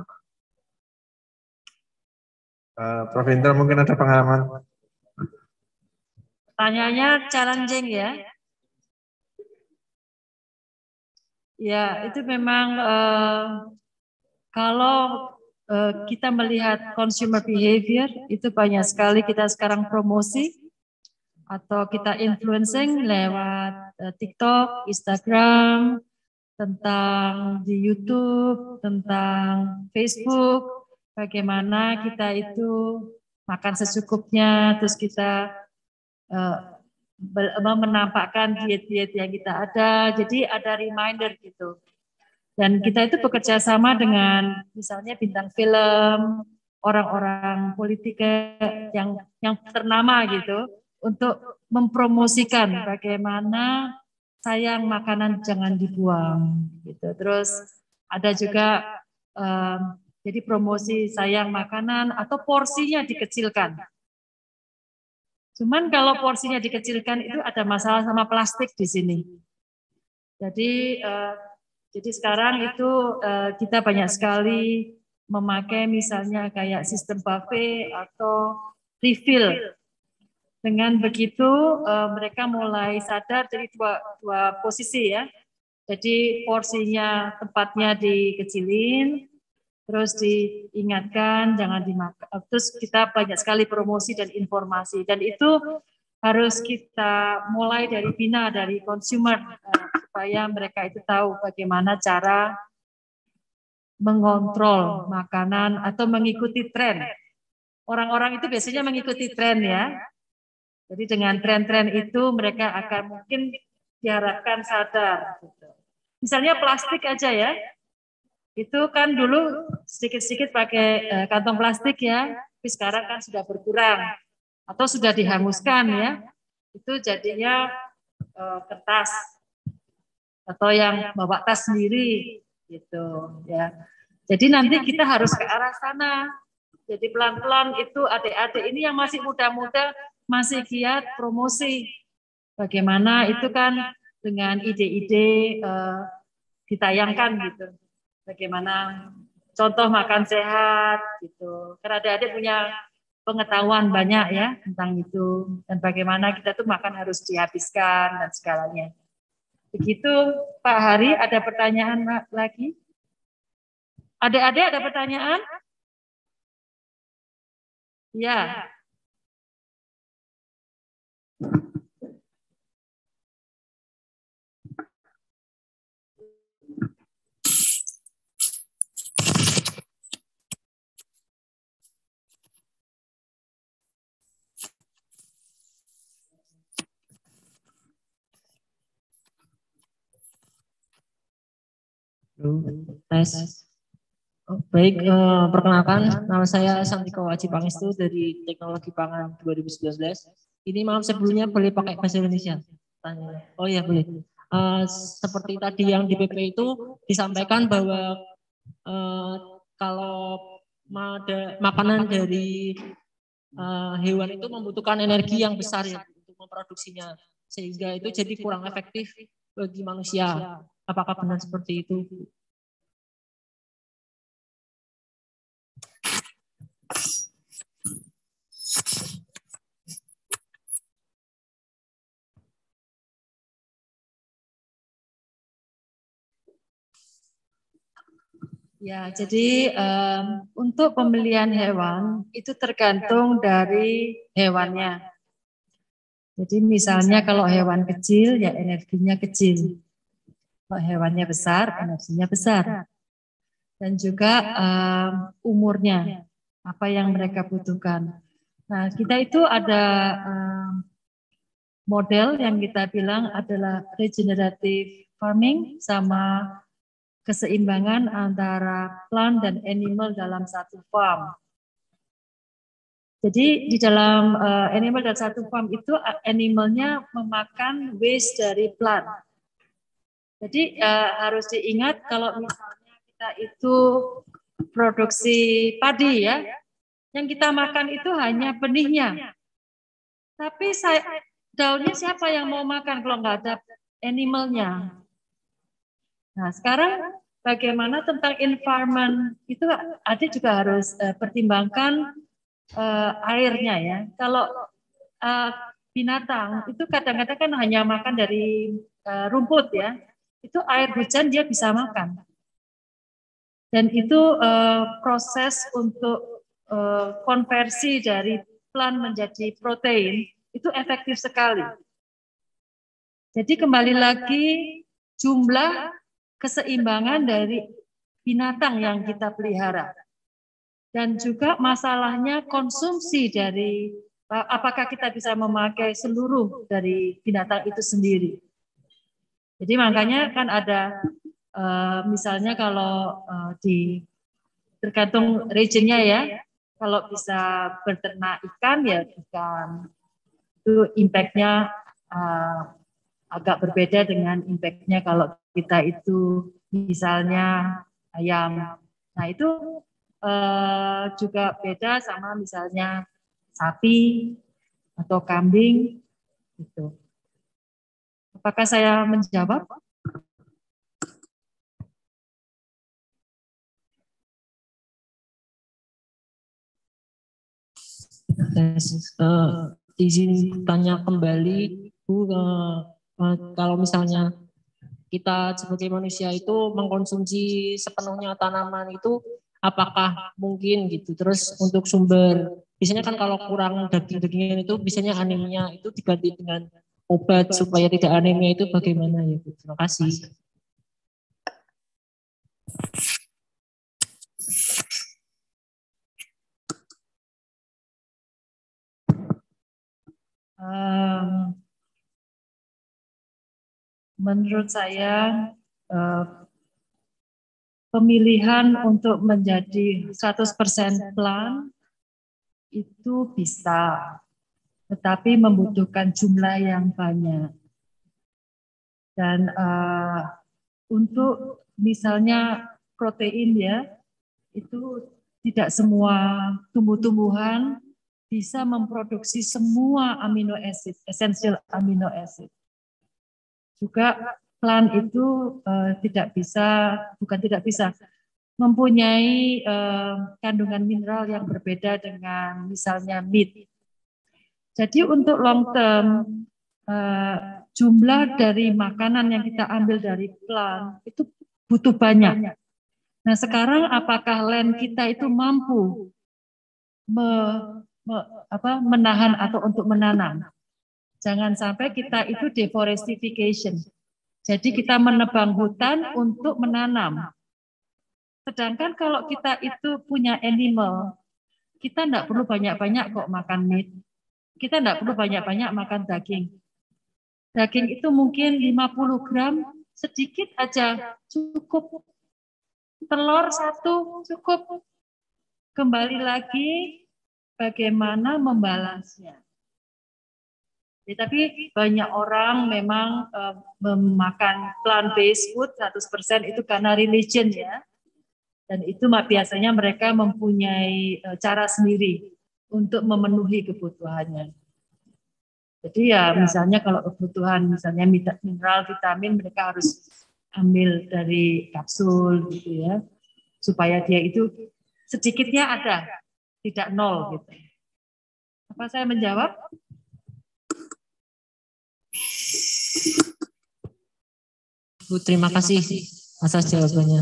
Uh, Prof Indra mungkin ada pengalaman? Pertanyaannya challenging ya. Ya, itu memang uh, kalau uh, kita melihat consumer behavior, itu banyak sekali kita sekarang promosi atau kita influencing lewat uh, TikTok, Instagram, tentang di YouTube, tentang Facebook, bagaimana kita itu makan secukupnya, terus kita uh, menampakkan diet-diet yang kita ada, jadi ada reminder gitu. Dan kita itu bekerja sama dengan misalnya bintang film, orang-orang politik yang yang ternama gitu, untuk mempromosikan bagaimana sayang makanan jangan dibuang gitu. Terus ada juga um, jadi promosi sayang makanan atau porsinya dikecilkan. Cuman kalau porsinya dikecilkan itu ada masalah sama plastik di sini. Jadi uh, jadi sekarang itu uh, kita banyak sekali memakai misalnya kayak sistem buffet atau refill. Dengan begitu uh, mereka mulai sadar dari dua, dua posisi ya. Jadi porsinya tempatnya dikecilin, terus diingatkan jangan dimakan. Terus kita banyak sekali promosi dan informasi, dan itu harus kita mulai dari bina dari consumer uh, supaya mereka itu tahu bagaimana cara mengontrol makanan atau mengikuti tren. Orang-orang itu biasanya mengikuti tren ya. Jadi dengan tren-tren itu mereka akan mungkin diharapkan sadar. Gitu. Misalnya plastik aja ya. Itu kan dulu sedikit-sedikit pakai eh, kantong plastik ya, tapi sekarang kan sudah berkurang atau sudah dihanguskan ya. Itu jadinya eh, kertas atau yang bawa tas sendiri gitu ya. Jadi nanti kita harus ke arah sana. Jadi pelan-pelan itu adik-adik ini yang masih muda-muda masih giat promosi. Bagaimana itu kan dengan ide-ide eh, ditayangkan gitu. Bagaimana contoh makan sehat gitu. Karena adik-adik punya pengetahuan banyak ya tentang itu dan bagaimana kita tuh makan harus dihabiskan dan segalanya. Begitu Pak Hari, ada pertanyaan lagi? Adik-adik ada pertanyaan? Ya. Tes. Oh, baik, eh, perkenalkan nama saya Santiko Waji Pangestu dari Teknologi Pangan dua ribu sembilan belas. Ini malam sebelumnya boleh pakai bahasa Indonesia? Tanya. Oh ya boleh. Uh, seperti tadi yang di P P itu disampaikan bahwa uh, kalau mada, makanan dari uh, hewan itu membutuhkan energi yang besar ya untuk memproduksinya, sehingga itu jadi kurang efektif bagi manusia. Apakah benar seperti itu? Ya, jadi um, untuk pembelian hewan itu tergantung dari hewannya. Jadi misalnya kalau hewan kecil ya energinya kecil. Kalau hewannya besar, energinya besar. Dan juga um, umurnya, apa yang mereka butuhkan. Nah, kita itu ada um, model yang kita bilang adalah regenerative farming sama keseimbangan antara plant dan animal dalam satu farm. Jadi di dalam uh, animal dalam satu farm itu animalnya memakan waste dari plant. Jadi uh, harus diingat kalau misalnya kita itu produksi padi ya, yang kita makan itu hanya benihnya. Tapi saya, daunnya siapa yang mau makan kalau nggak ada animalnya? Nah sekarang bagaimana tentang environment itu adik juga harus uh, pertimbangkan uh, airnya ya. Kalau uh, binatang itu kadang-kadang kan hanya makan dari uh, rumput ya, itu air hujan dia bisa makan. Dan itu uh, proses untuk uh, konversi dari plant menjadi protein itu efektif sekali. Jadi kembali lagi jumlah keseimbangan dari binatang yang kita pelihara. Dan juga masalahnya konsumsi dari apakah kita bisa memakai seluruh dari binatang itu sendiri. Jadi makanya kan ada uh, misalnya kalau uh, di tergantung regionnya ya, kalau bisa berternak ikan ya ikan itu impact-nya uh, agak berbeda dengan impact-nya kalau kita itu misalnya ayam. Nah itu uh, juga beda sama misalnya sapi atau kambing gitu. Apakah saya menjawab? Uh, izin tanya kembali, Bu, uh, uh, kalau misalnya kita sebagai manusia itu mengkonsumsi sepenuhnya tanaman itu, apakah mungkin gitu? Terus untuk sumber, biasanya kan kalau kurang daging-dagingan itu, biasanya anemia itu diganti dengan obat supaya tidak anemia itu bagaimana ya Bu? Terima kasih. Um, menurut saya uh, pemilihan untuk menjadi seratus persen plant itu bisa, tetapi membutuhkan jumlah yang banyak. Dan uh, untuk misalnya protein ya, itu tidak semua tumbuh-tumbuhan bisa memproduksi semua amino acid, essential amino acid. Juga plant itu uh, tidak bisa, bukan tidak bisa, mempunyai uh, kandungan mineral yang berbeda dengan misalnya meat. Jadi untuk long term, uh, jumlah dari makanan yang kita ambil dari plant itu butuh banyak. Nah sekarang apakah land kita itu mampu me, me, apa, menahan atau untuk menanam? Jangan sampai kita itu deforestification. Jadi kita menebang hutan untuk menanam. Sedangkan kalau kita itu punya animal, kita tidak perlu banyak-banyak kok makan meat. Kita tidak perlu banyak-banyak makan daging. Daging itu mungkin lima puluh gram, sedikit aja cukup. Telur satu cukup. Kembali lagi bagaimana membalansnya. Ya, tapi banyak orang memang uh, memakan plant-based food seratus persen itu karena religion ya. Dan itu biasanya mereka mempunyai uh, cara sendiri untuk memenuhi kebutuhannya. Jadi ya misalnya kalau kebutuhan misalnya mineral, vitamin mereka harus ambil dari kapsul gitu ya. Supaya dia itu sedikitnya ada, tidak nol gitu. Apa saya menjawab? Bu, terima kasih atas jawabannya.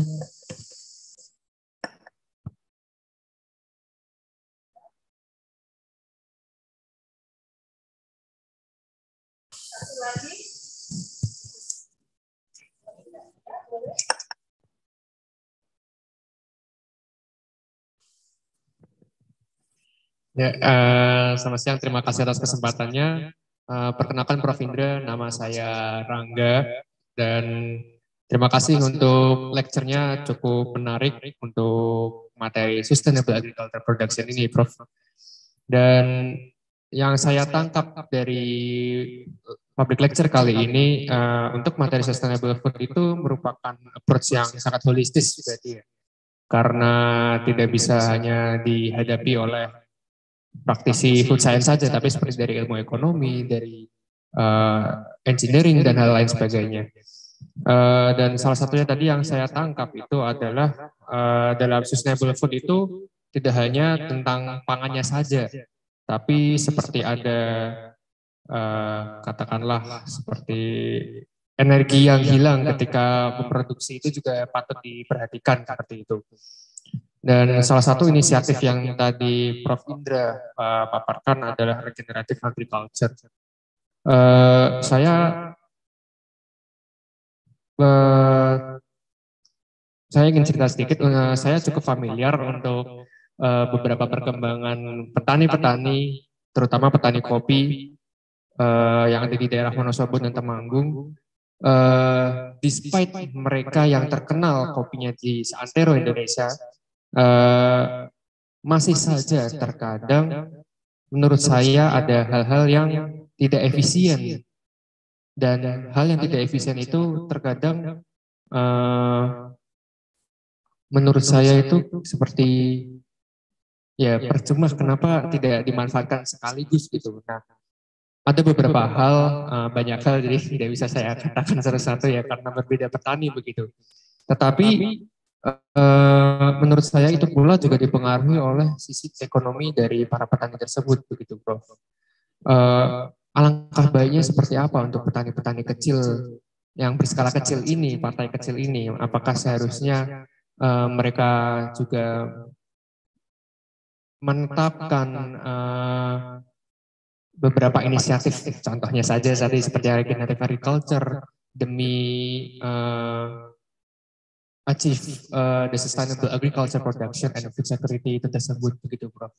Ya, uh, selamat siang. Terima kasih atas kesempatannya. Uh, perkenalkan Prof Indra, nama saya Rangga, dan terima kasih untuk lecture-nya cukup menarik untuk materi Sustainable Agriculture Production ini, Prof. Dan yang saya tangkap dari public lecture kali ini, uh, untuk materi Sustainable Food itu merupakan approach yang sangat holistis berarti ya. Karena tidak bisa hanya dihadapi oleh praktisi food science saja, tapi seperti dari ilmu ekonomi, dari uh, engineering, dan hal lain sebagainya. Uh, dan salah satunya tadi yang saya tangkap itu adalah uh, dalam sustainable food itu tidak hanya tentang pangannya saja, tapi seperti ada uh, katakanlah seperti energi yang hilang ketika memproduksi itu juga patut diperhatikan seperti itu. Dan salah satu inisiatif yang tadi Prof Indra uh, paparkan adalah regenerative agriculture. Uh, saya uh, saya ingin cerita sedikit. Uh, saya cukup familiar untuk uh, beberapa perkembangan petani-petani, terutama petani kopi uh, yang ada di daerah Wonosobo dan Temanggung. Uh, despite mereka yang terkenal kopinya di seantero Indonesia, uh, masih saja terkadang menurut saya ada hal-hal yang tidak efisien, dan hal yang tidak efisien itu terkadang uh, menurut saya itu seperti ya percuma, kenapa tidak dimanfaatkan sekaligus gitu. Nah, ada beberapa hal, uh, banyak hal, jadi tidak bisa saya katakan satu-satu ya karena berbeda petani begitu. Tetapi uh, menurut saya itu pula juga dipengaruhi oleh sisi ekonomi dari para petani tersebut begitu, Prof. Uh, alangkah baiknya seperti apa untuk petani-petani kecil yang berskala kecil ini, partai kecil ini? Apakah seharusnya uh, mereka juga menetapkan uh, beberapa inisiatif, contohnya saja tadi seperti regenerative agriculture demi uh, achieve uh, the sustainable agriculture production and food security itu tersebut begitu, Prof.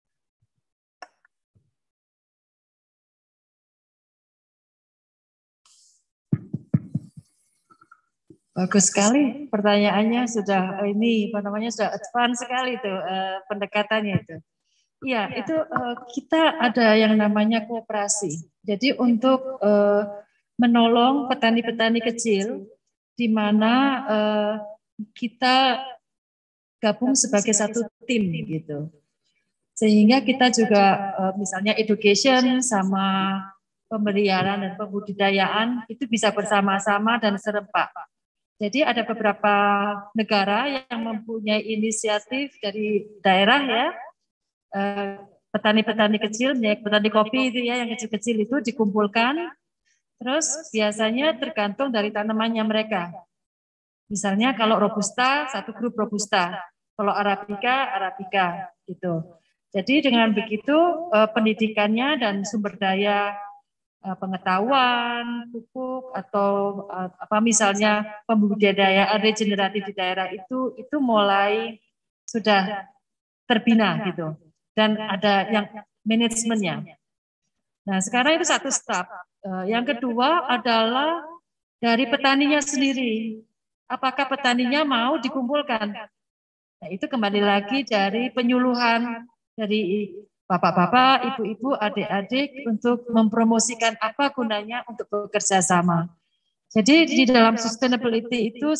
Bagus sekali pertanyaannya, sudah ini apa namanya sudah advance sekali tuh uh, pendekatannya itu. Iya, itu uh, kita ada yang namanya koperasi. Jadi untuk uh, menolong petani-petani kecil, di mana uh, kita gabung sebagai satu tim gitu. Sehingga kita juga uh, misalnya education sama pemeliharaan dan pembudidayaan itu bisa bersama-sama dan serempak. Jadi ada beberapa negara yang mempunyai inisiatif dari daerah ya, petani-petani kecil, petani kopi itu ya, yang kecil-kecil itu dikumpulkan, terus biasanya tergantung dari tanamannya mereka. Misalnya kalau Robusta, satu grup Robusta, kalau Arabica, Arabica gitu. Jadi dengan begitu pendidikannya dan sumber daya pengetahuan, pupuk atau apa misalnya pembudidayaan regeneratif di daerah itu itu mulai sudah terbina gitu. Dan ada yang manajemennya. Nah sekarang itu satu step. Yang kedua adalah dari petaninya sendiri. Apakah petaninya mau dikumpulkan? Nah itu kembali lagi dari penyuluhan dari bapak-bapak, ibu-ibu, adik-adik untuk mempromosikan apa gunanya untuk bekerja sama. Jadi di dalam sustainability itu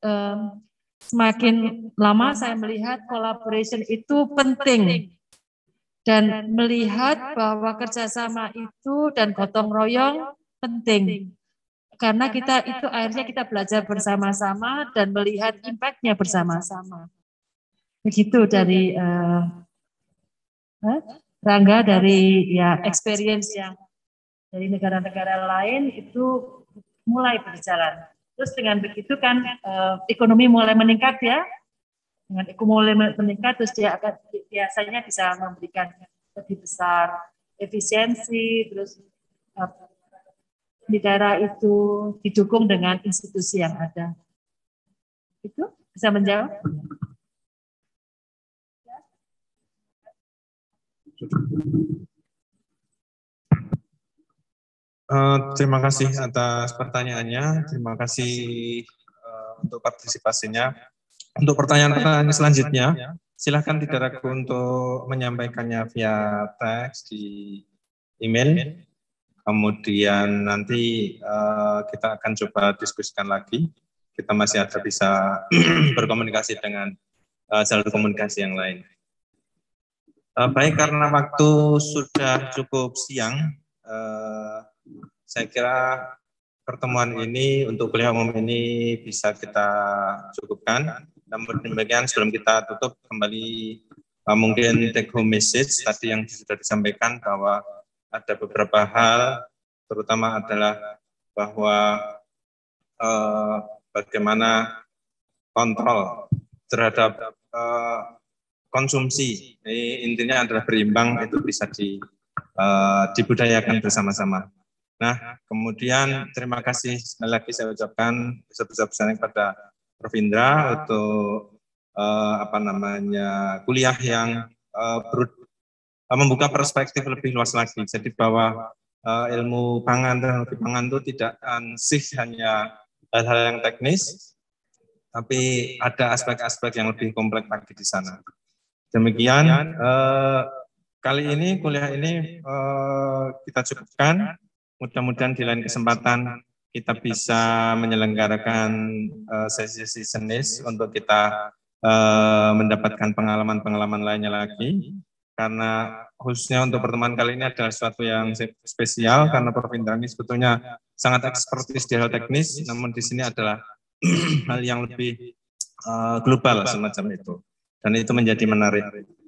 semakin lama saya melihat collaboration itu penting. Dan melihat bahwa kerjasama itu dan gotong royong penting. Karena kita itu akhirnya kita belajar bersama-sama dan melihat impact-nya bersama-sama. Begitu dari uh, huh? Rangga, dari ya experience yang dari negara-negara lain itu mulai berjalan. Terus dengan begitu kan uh, ekonomi mulai meningkat ya. Dengan ekonomi meningkat, terus dia akan biasanya bisa memberikan lebih besar efisiensi, terus di daerah itu didukung dengan institusi yang ada. Itu bisa menjawab? Uh, terima kasih atas pertanyaannya. Terima kasih uh, untuk partisipasinya. Untuk pertanyaan-pertanyaan selanjutnya, silakan tidak ragu untuk menyampaikannya via teks di email. Kemudian nanti uh, kita akan coba diskusikan lagi. Kita masih ada bisa berkomunikasi dengan uh, jalur komunikasi yang lain. Uh, baik, karena waktu sudah cukup siang, uh, saya kira pertemuan ini untuk kuliah umum ini bisa kita cukupkan. Namun demikian sebelum kita tutup kembali uh, mungkin take home message tadi yang sudah disampaikan bahwa ada beberapa hal, terutama adalah bahwa uh, bagaimana kontrol terhadap uh, konsumsi, ini intinya adalah berimbang, itu bisa di, uh, dibudayakan bersama-sama. Nah, kemudian terima kasih sekali lagi saya ucapkan sebesar-besarnya kepada Prof Indra untuk uh, apa namanya kuliah yang uh, ber, uh, membuka perspektif lebih luas lagi. Jadi bahwa uh, ilmu pangan dan teknologi pangan itu tidak ansih hanya hal-hal yang teknis, tapi ada aspek-aspek yang lebih kompleks lagi di sana. Demikian uh, kali ini kuliah ini uh, kita cukupkan. Mudah-mudahan di lain kesempatan kita bisa menyelenggarakan sesi-sesi uh, senis untuk kita uh, mendapatkan pengalaman-pengalaman lainnya lagi. Karena khususnya untuk pertemuan kali ini adalah sesuatu yang spesial karena Prof Indra ini sebetulnya sangat ekspertis di hal teknis, namun di sini adalah hal yang lebih uh, global semacam itu. Dan itu menjadi menarik.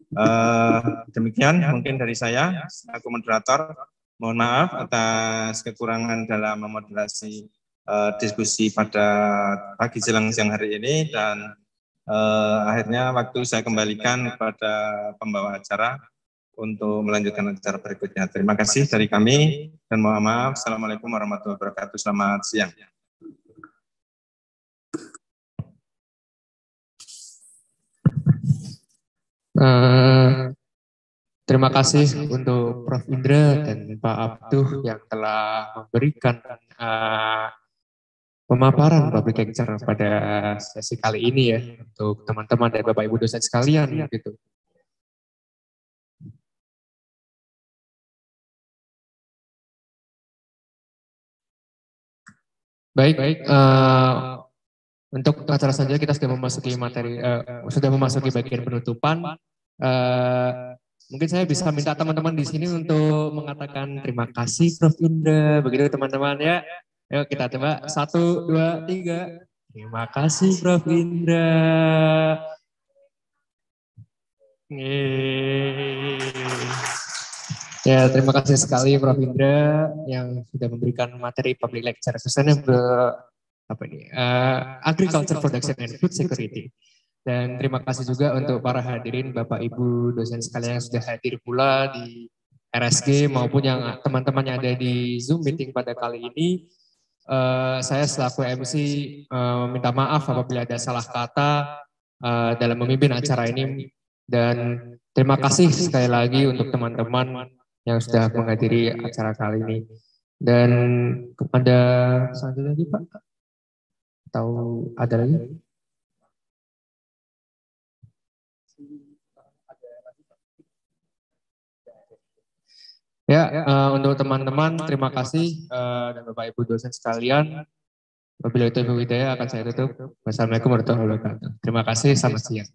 Uh, demikian mungkin dari saya, aku moderator. Mohon maaf atas kekurangan dalam memoderasi uh, diskusi pada pagi jelang siang hari ini dan uh, akhirnya waktu saya kembalikan kepada pembawa acara untuk melanjutkan acara berikutnya. Terima kasih dari kami dan mohon maaf. Assalamualaikum warahmatullahi wabarakatuh. Selamat siang. Uh, Terima kasih untuk Prof Indra dan Pak Abduh yang telah memberikan uh, pemaparan public lecture pada sesi kali ini ya untuk teman-teman dan Bapak Ibu dosen sekalian gitu. Baik, baik. Uh, untuk acara selanjutnya kita sudah memasuki materi, uh, sudah memasuki bagian penutupan. Uh, Mungkin saya bisa minta teman-teman di sini untuk mengatakan terima kasih Prof Indra. Begitu teman-teman ya. Yuk kita coba. Satu, dua, tiga. Terima kasih Prof Indra. Yeay. Ya, terima kasih sekali Prof Indra yang sudah memberikan materi public lecture sustainable apa ini? Uh, agriculture production and food security. Dan terima kasih juga untuk para hadirin Bapak Ibu dosen sekalian yang sudah hadir pula di R S G maupun yang teman-teman yang ada di Zoom meeting pada kali ini. Uh, saya selaku M C uh, minta maaf apabila ada salah kata uh, dalam memimpin acara ini. Dan terima kasih sekali lagi untuk teman-teman yang sudah menghadiri acara kali ini. Dan kepada selanjutnya lagi Pak, atau ada lagi? Ya, uh, untuk teman-teman terima kasih uh, dan Bapak Ibu dosen sekalian. Wabillahi taufiq wal hidayah akan saya tutup. Wassalamualaikum warahmatullahi wabarakatuh. Terima kasih, selamat siang.